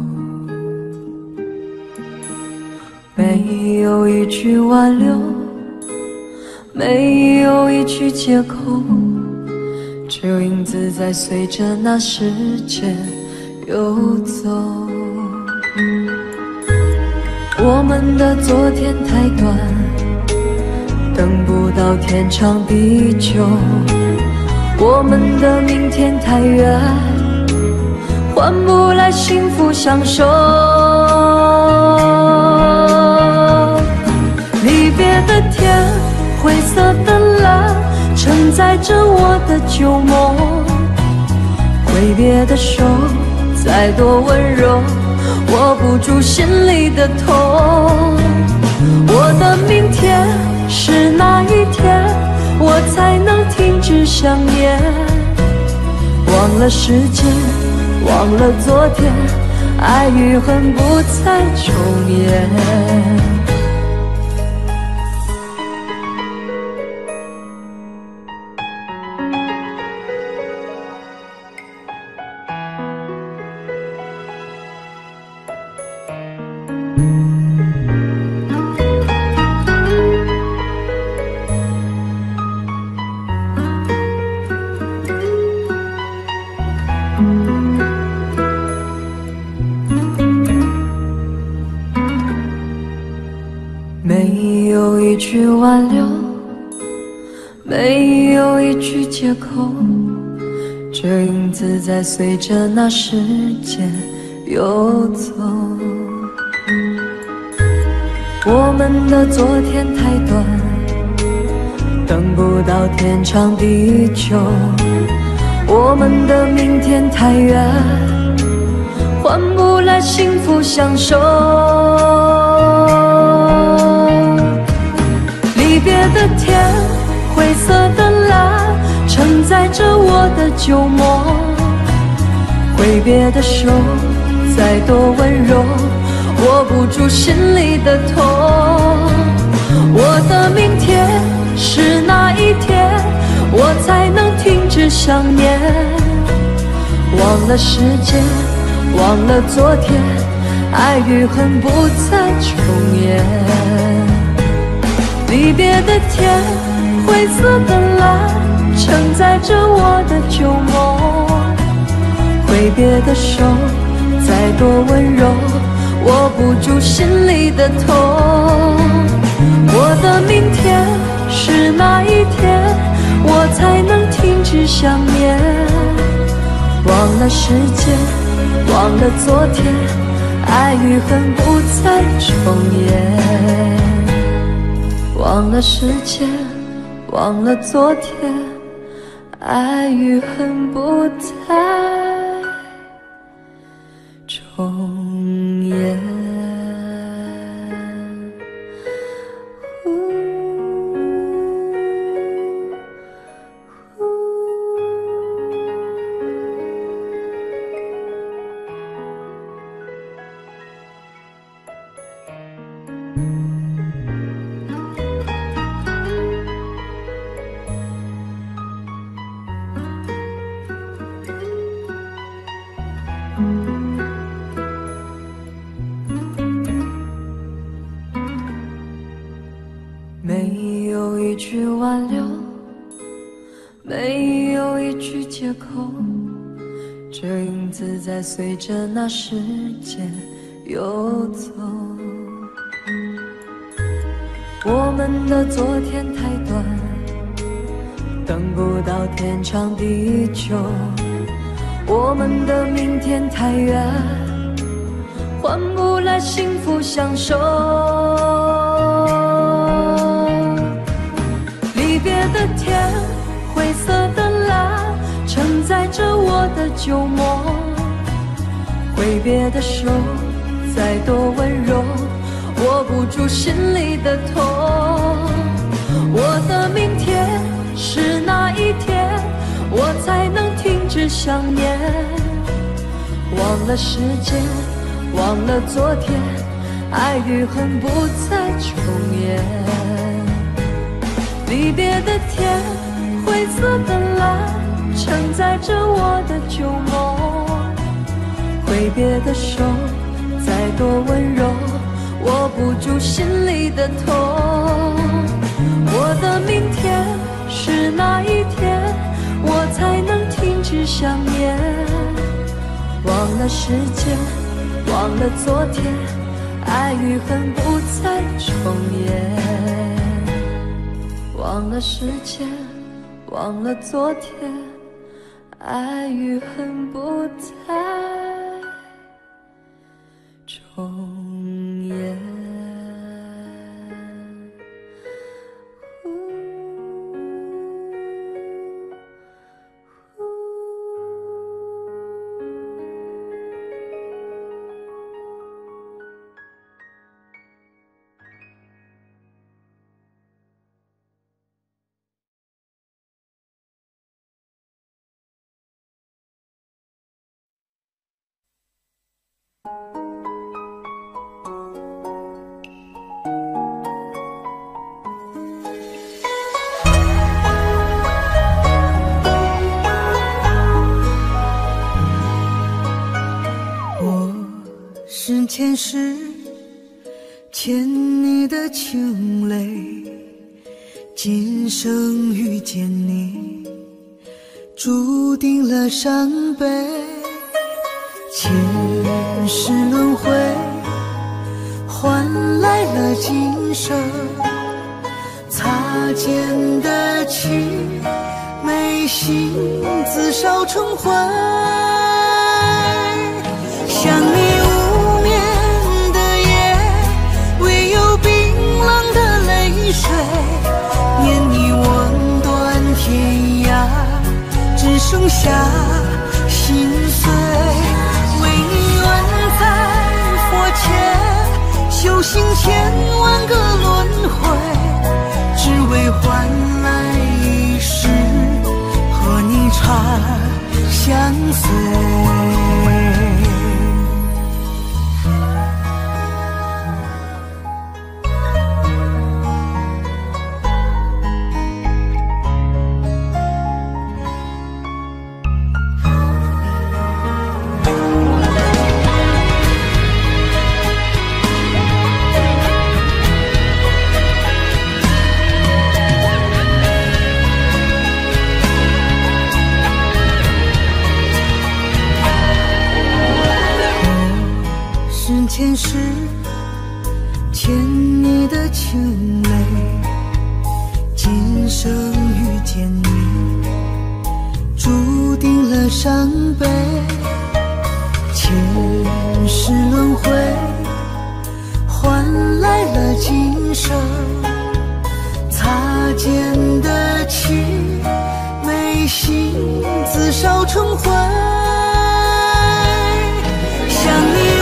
Speaker 2: 没有一句挽留，没有一句借口，只有影子在随着那时间游走。我们的昨天太短，等不到天长地久，
Speaker 1: 我们的明天太远，换不来幸福享受。离别的天，灰色的蓝，承载着我的旧梦。挥别的手，再多温柔，握不住心里的痛。我的明天是哪一天，我才能停止想念？忘了时间，忘了昨天，爱与恨不再重演。没有一句挽留，没有一句借口，这影子在随着那时间游走。我们的昨天太短，等不到天长地久。我们的明天太远，换不来幸福享受。离别的天，灰色的蓝，承载着我的旧梦。挥别的手，再多温柔，握不住心里的痛。我的明天是哪一天，我才能停止想念？忘了时间，忘了昨天，爱与恨不再重演。离别的天，灰色的蓝，承载着我的旧梦。挥别的手，再多温柔，握不住心里的痛。我的明天是哪一天，我才能停止想念？忘了时间，忘了昨天，爱与恨不再重演。忘了时间，忘了昨天，爱与恨不再重演。没有一句挽留，没有一句借口，这影子在随着那时间游走。我们的昨天太短，等不到天长地久。我们的明天太远，换不来幸福享受。离别的天，灰色的蓝，承载着我的旧梦。挥别的手，再多温柔，握不住心里的痛。我的明天是哪一天，我才能停止想念？忘了时间，忘了昨天，爱与恨不再重演。离别的天，灰色的蓝，承载着我的旧梦。挥别的手，再多温柔，握不住心里的痛。我的明天是哪一天，我才能停止想念？忘了时间，忘了昨天，爱与恨不再重演。忘了时间，忘了昨天， 爱与恨不再重演。
Speaker 4: 是前世欠你的情泪，今生遇见你，注定了伤悲。前世轮回，换来了今生擦肩的情，眉心自烧成灰。想你水念你望断天涯，只剩下心碎。为你愿在佛前修行千万个轮回，只为换来一世和你长相随。前世欠你的情泪，今生遇见你，注定了伤悲。前世轮回，换来了今生擦肩的情，眉心自烧成灰。想你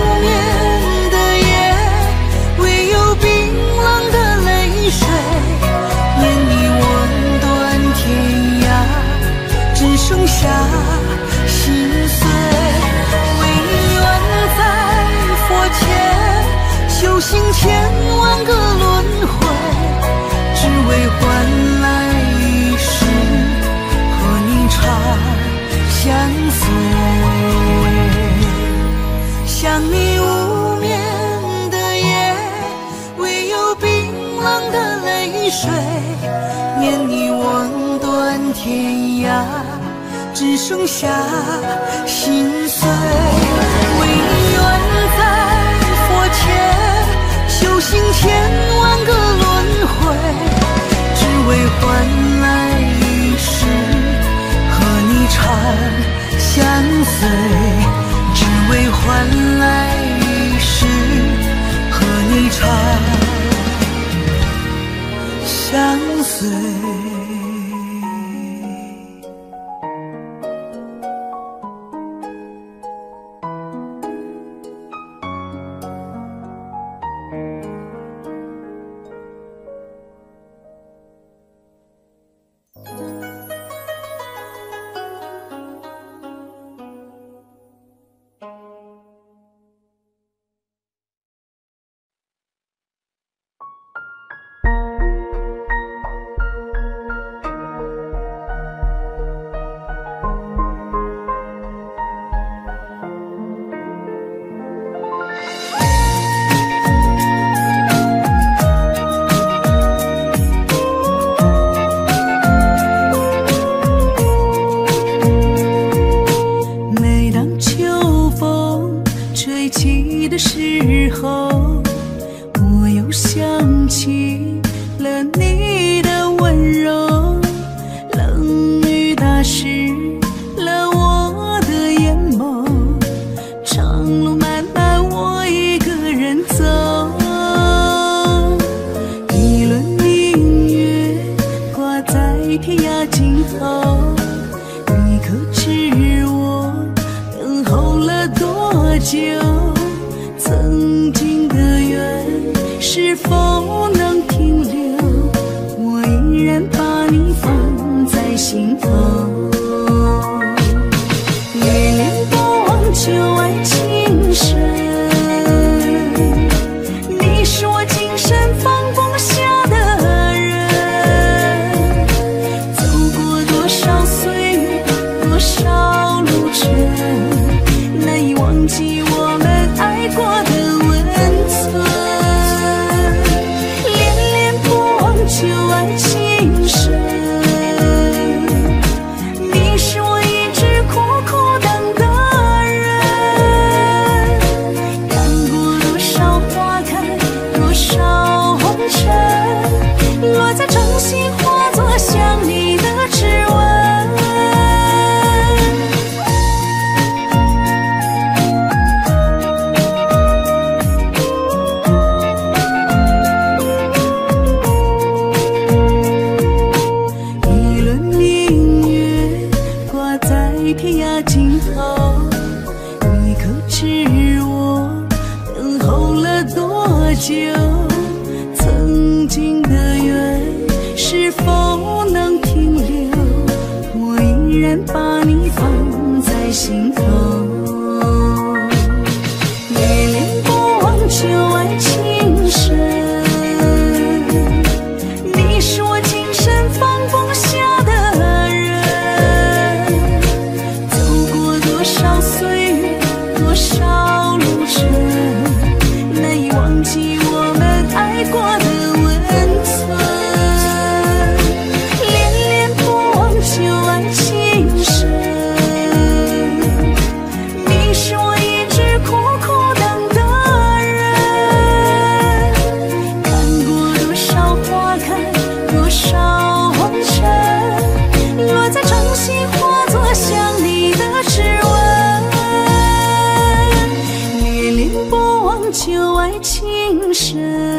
Speaker 4: 水念你望断天涯，只剩下心碎。为你愿在佛前修行千万个轮回，只为换来一世和你长相随。想你无眠的夜，唯有冰冷的泪水念你望断天涯，只剩下心碎。为你愿在佛前修行千万个轮回，只为换来一世和你长相随，只为换来一世和你长相随。 头。你可知我等候了多久？曾经的缘是否能停留？我依然把你放在心头。恋恋不忘旧爱情深，你是我今生放不下的人。走过多少岁月，多少路程，难以忘记我们爱过的温存。恋恋不忘旧爱情深，你是我一直苦苦等的人。看过多少花开，多少红尘，落在掌心化作想你的指纹。一轮明月挂在天涯尽头，你可知我等候了多久？曾经的缘是否能停留？我依然把你放在心头。恋恋不忘旧爱情深，你是我今生放不下的人。走过多少岁月，多少路程，难以忘记我们爱过的温存。恋恋不忘旧爱情深，你是我一直苦苦等的人。看过多少花开，多少红尘，落在掌心化作想你的指纹。恋恋不忘旧爱情深，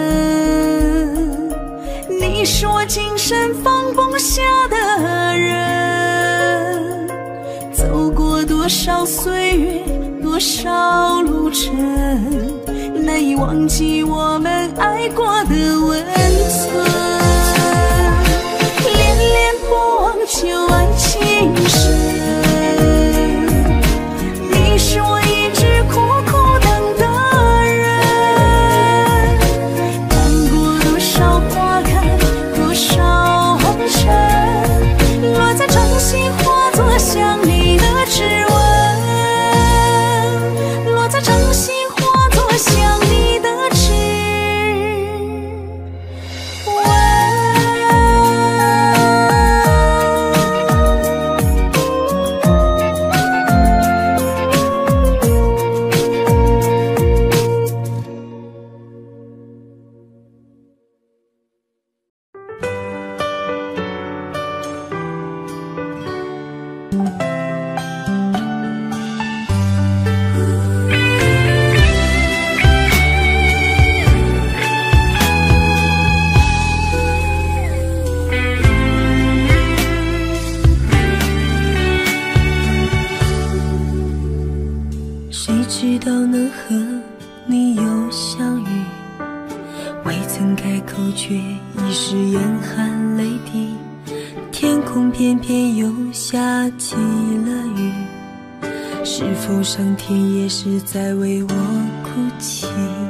Speaker 4: 你是我今生放不下的人。走过多少岁月，多少路程，难以忘记我们爱过的温存。恋恋不忘旧爱情深，你是我一直苦苦等的人。看过多少花开，多少红尘，落在掌心化作想你的指纹。落在掌心化作想你的指纹。谁知道能和你又相遇，未曾开口却已是眼含泪滴。天空偏偏又下起了雨，是否上天也是在为我哭泣？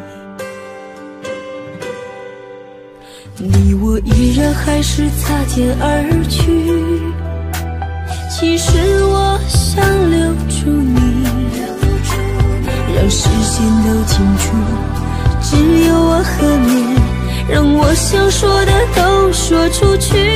Speaker 4: 你我依然还是擦肩而去，其实我想留住你，让视线都清楚，只有我和你，让我想说的都说出去。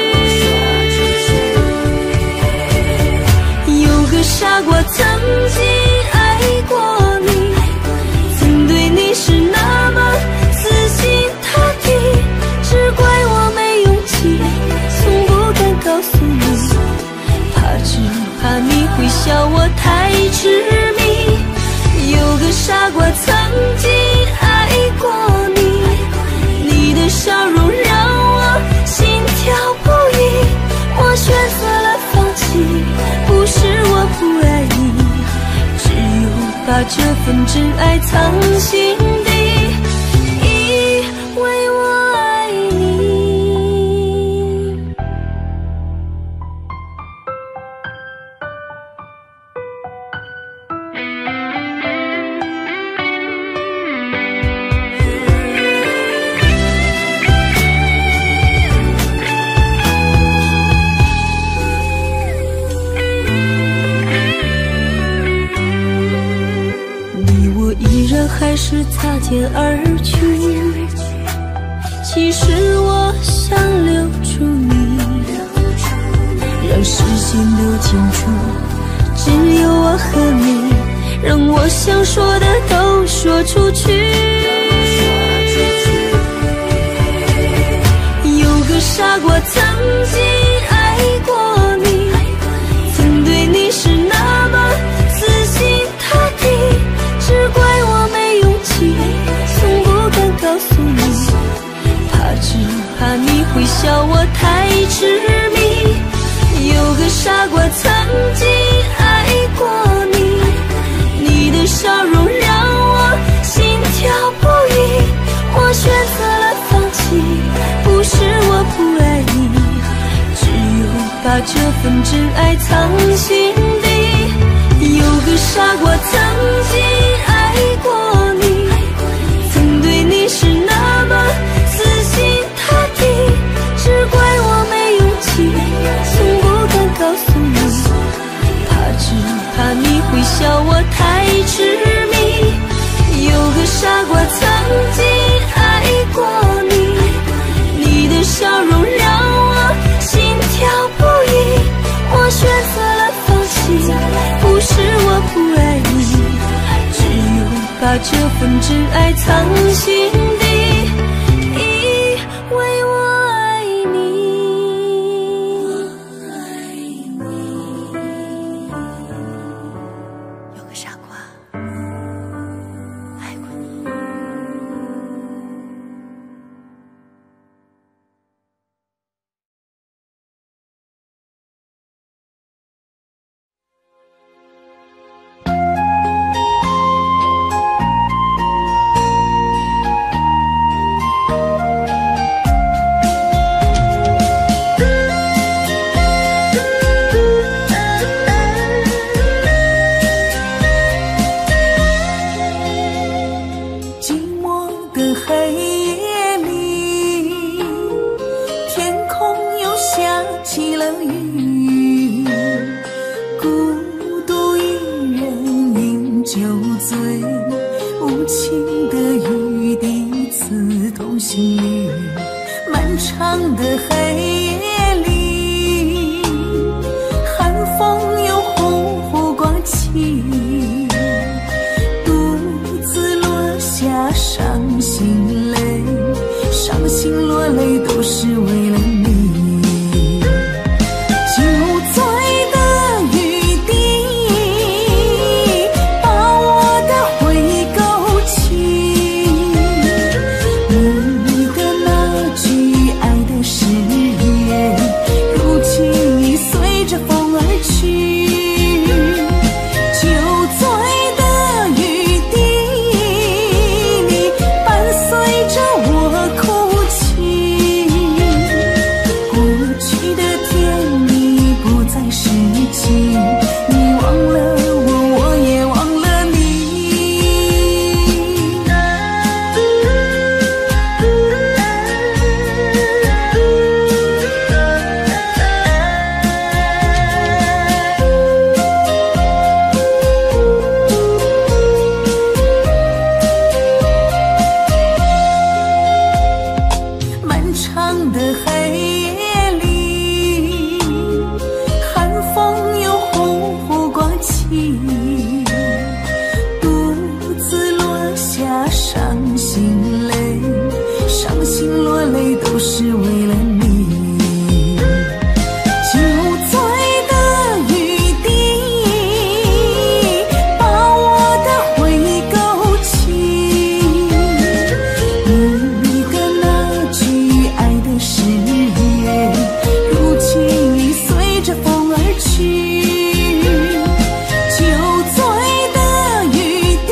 Speaker 4: 有个傻瓜曾经爱过你，曾对你是那么死心塌地，只怪我没勇气，从不敢告诉你，怕只怕你会笑我太痴迷。有个傻瓜曾经爱过你，你的笑容让我心跳不已，我选择
Speaker 1: 这份真爱藏心底，因为我爱你。还是擦肩而去，其实我想留住你，让时间都清楚，只有我和你，让我想说的都说出去。有个傻瓜曾经爱过你，曾对你是那么死心塌地，只怪我没勇气，从不敢告诉你，怕只怕你会笑我太痴迷。有个傻瓜曾经爱过你，你的笑容让我心跳不已，我选择了放弃，不是我不爱你，只有把这份真爱藏心底。有个傻瓜曾经爱过你，曾对你是那么死心塌地，只怪我没勇气，从不敢告诉你，怕只怕你会笑我太痴迷。有个傻瓜曾经爱过你，你的笑容让我心跳不已，我选择了放弃，不是我不爱你，只有把这份真爱藏心底，因为我爱你。有个傻瓜爱过你。
Speaker 4: 就醉的雨滴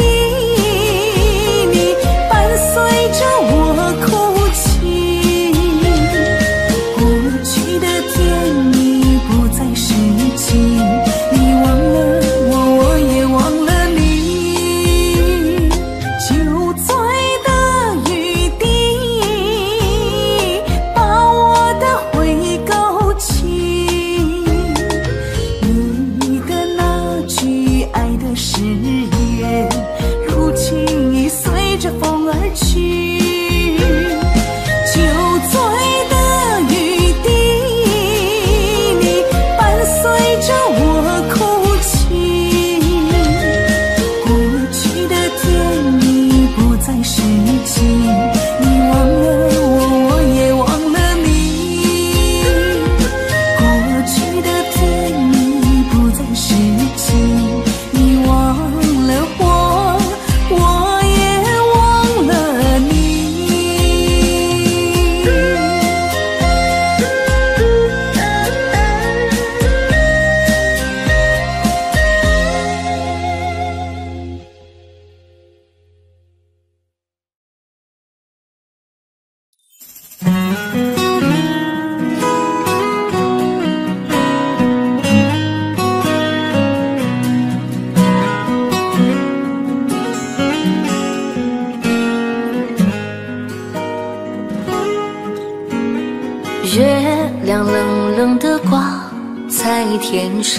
Speaker 2: 月亮冷冷地挂在天上，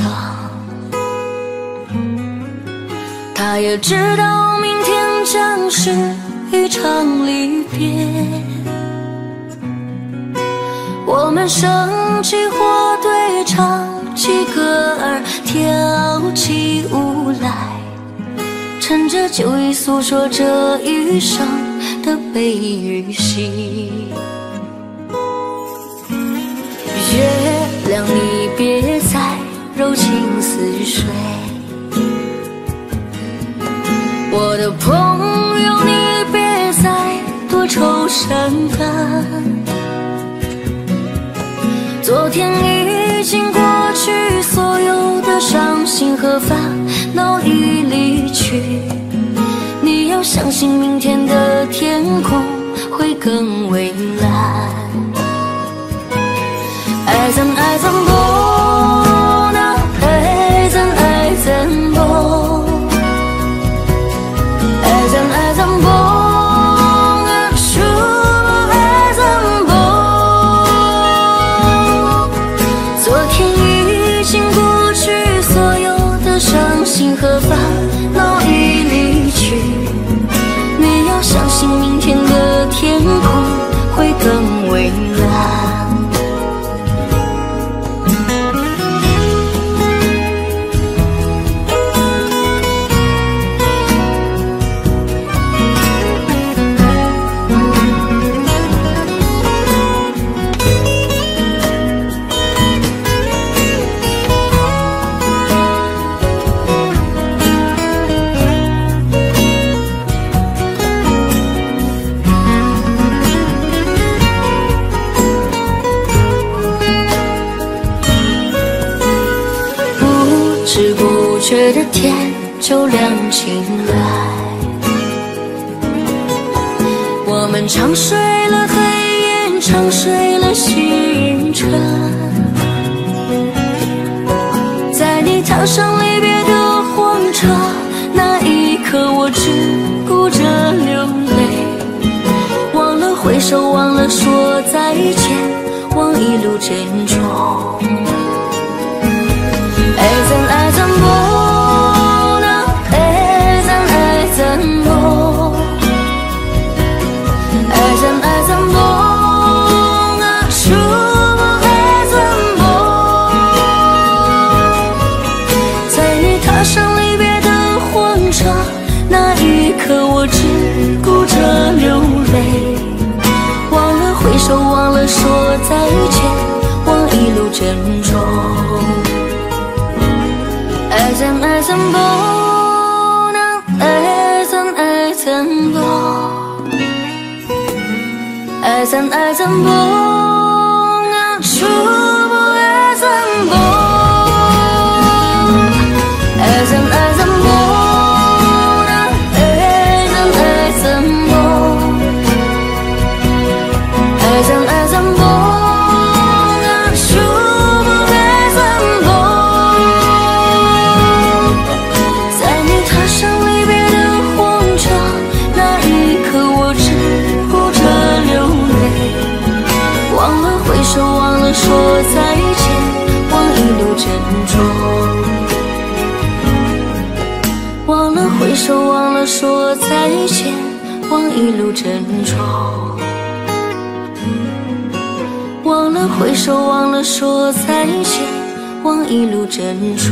Speaker 2: 他也知道明天将是一场离别。我们升起火堆，唱起歌儿，跳起舞来，趁着酒意诉说这一生的悲与喜。月亮，你别再柔情似水，我的朋友，你别再多愁善感。昨天已经过去，所有的伤心和烦恼已离去，你要相信明天的天空会更蔚蓝。爱怎爱怎不呢？爱怎爱怎不？爱怎爱怎不？啊，说爱怎不？昨天已经过去，所有的伤心和烦恼已离去，你要相信明天的天空会更蔚蓝。不知不觉的天就亮起来，我们长睡了黑夜，长睡了星辰，在你踏上离别的火车，那一刻我只顾着流泪，忘了挥手，忘了说再见，忘一路珍重。爱怎爱怎不呢？爱怎爱怎不？爱怎爱怎不？啊，说爱怎不？在你踏上离别的火车，那一刻我只顾着流泪，忘了挥手，忘了说再见，忘一路珍重。爱怎爱怎不呢？爱怎爱怎不？爱怎爱怎不？啊，说爱怎不？爱怎爱怎不呢？爱怎爱怎不？爱怎爱怎不？啊，说爱怎不？忘了说再见，忘一路珍重。忘了挥手，忘了说再见，忘一路珍重。忘了挥手，忘了说再见，忘一路珍重。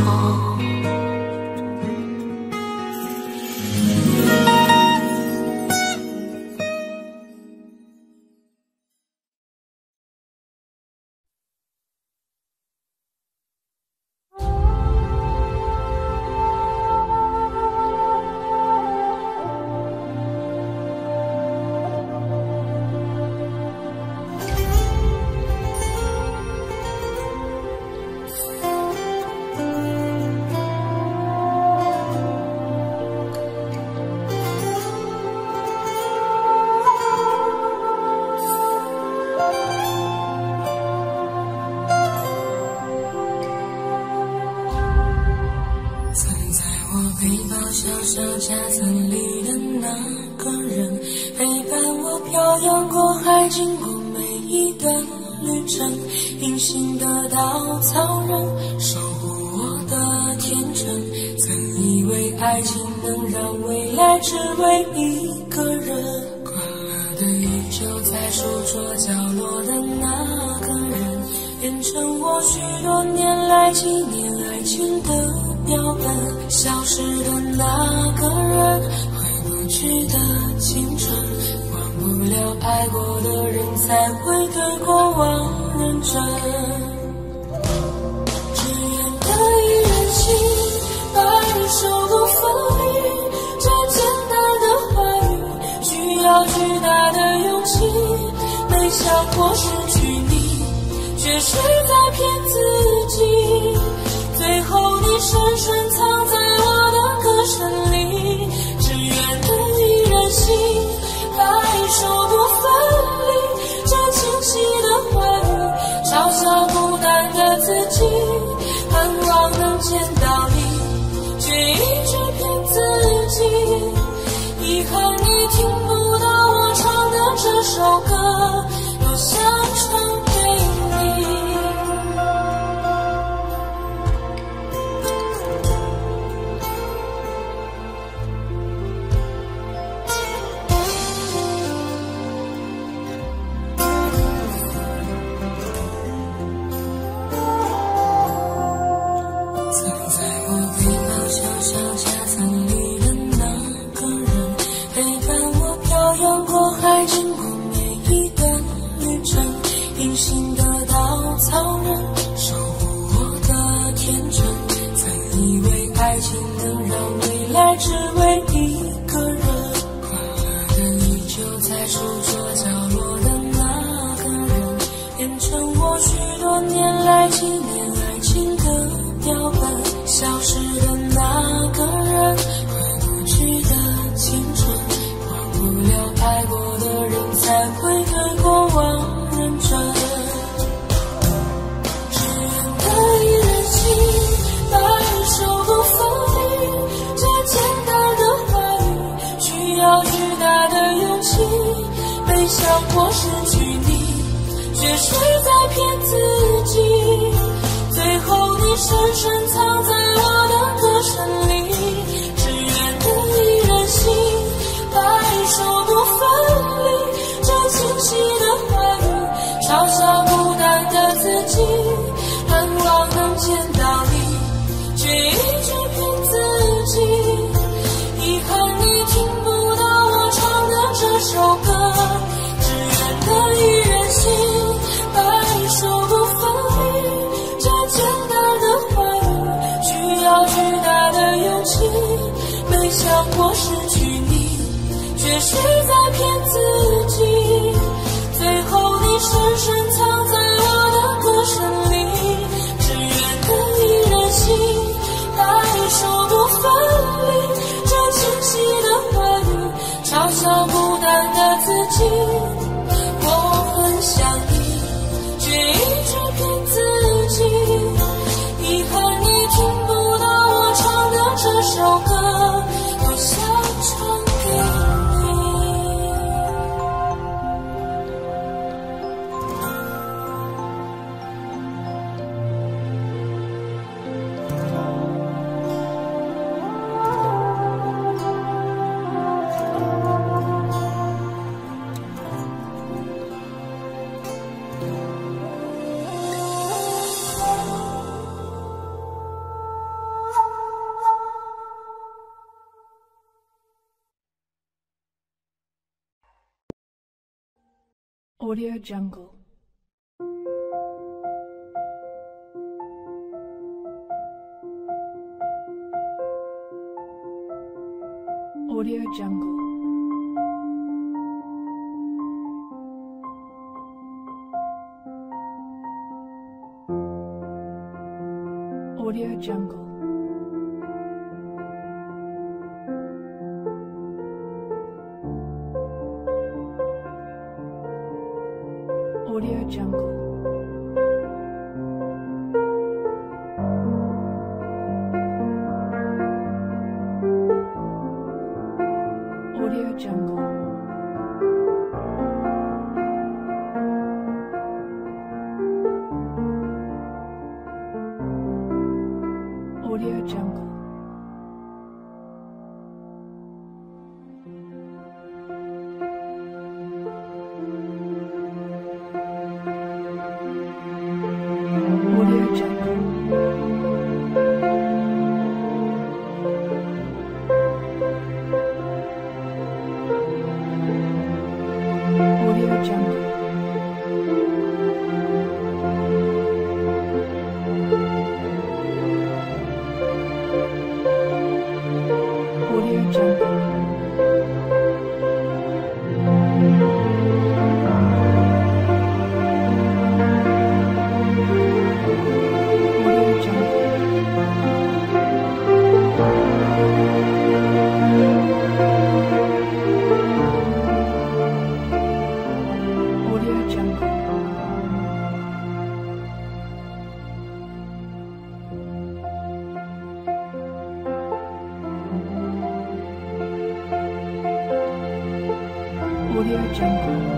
Speaker 1: 小小夹层里的那个人，陪伴我漂洋过海，经过每一段旅程，隐形的稻草人，守护我的天真。曾以为爱情能让未来只为一个人，快乐的依旧在书桌角落的那个人，变成我许多年来纪念爱情的标本。消失的那个人，回不去的青春，忘不了爱过的人，才会对过往认真。只愿得一人心，白首不分离，这简单的话语需要巨大的勇气。没想过失去你，却谁在骗自己？最后你深深藏在我的歌声里，只愿得一人心，白首不分离。这清晰的话语嘲笑孤单的自己，盼望能见到你，却一直骗自己。遗憾你听不到我唱的这首歌，多想唱给你。只为一个人，快乐的依旧在书桌角落的那个人，变成我许多年来纪念爱情的标本。消失的那个人，回不去的青春，忘不了爱过的人，才会对过往认真。只愿得一人心，白首不分离。这简单的话语需要巨大的勇气，没想过失去你，却谁在骗自己？最后你深深藏在我的歌声里，只愿得一人心，白首不分离。这清晰的话语嘲笑孤单的自己，盼望能见到你，却一直骗自己。遗憾你听不到我唱的这首歌，只愿得一人心，白首不分离。这简单的话语需要巨大的勇气，没想过失去你，却谁在骗自己？最后你深深藏在我的歌声里，只愿得一人心，白首不分离。这清晰的话语嘲笑孤单的自己，我很想你，却一直骗自己。遗憾你听不到我唱的这首歌，多想唱给你。
Speaker 3: Audio Jungle. Audio Jungle. Audio Jungle. Audio Jungle. Audio Jungle. Audio Jungle. Audio Jungle. Audio Jungle. Audio Jungle. Audio Jungle. Audio Jungle.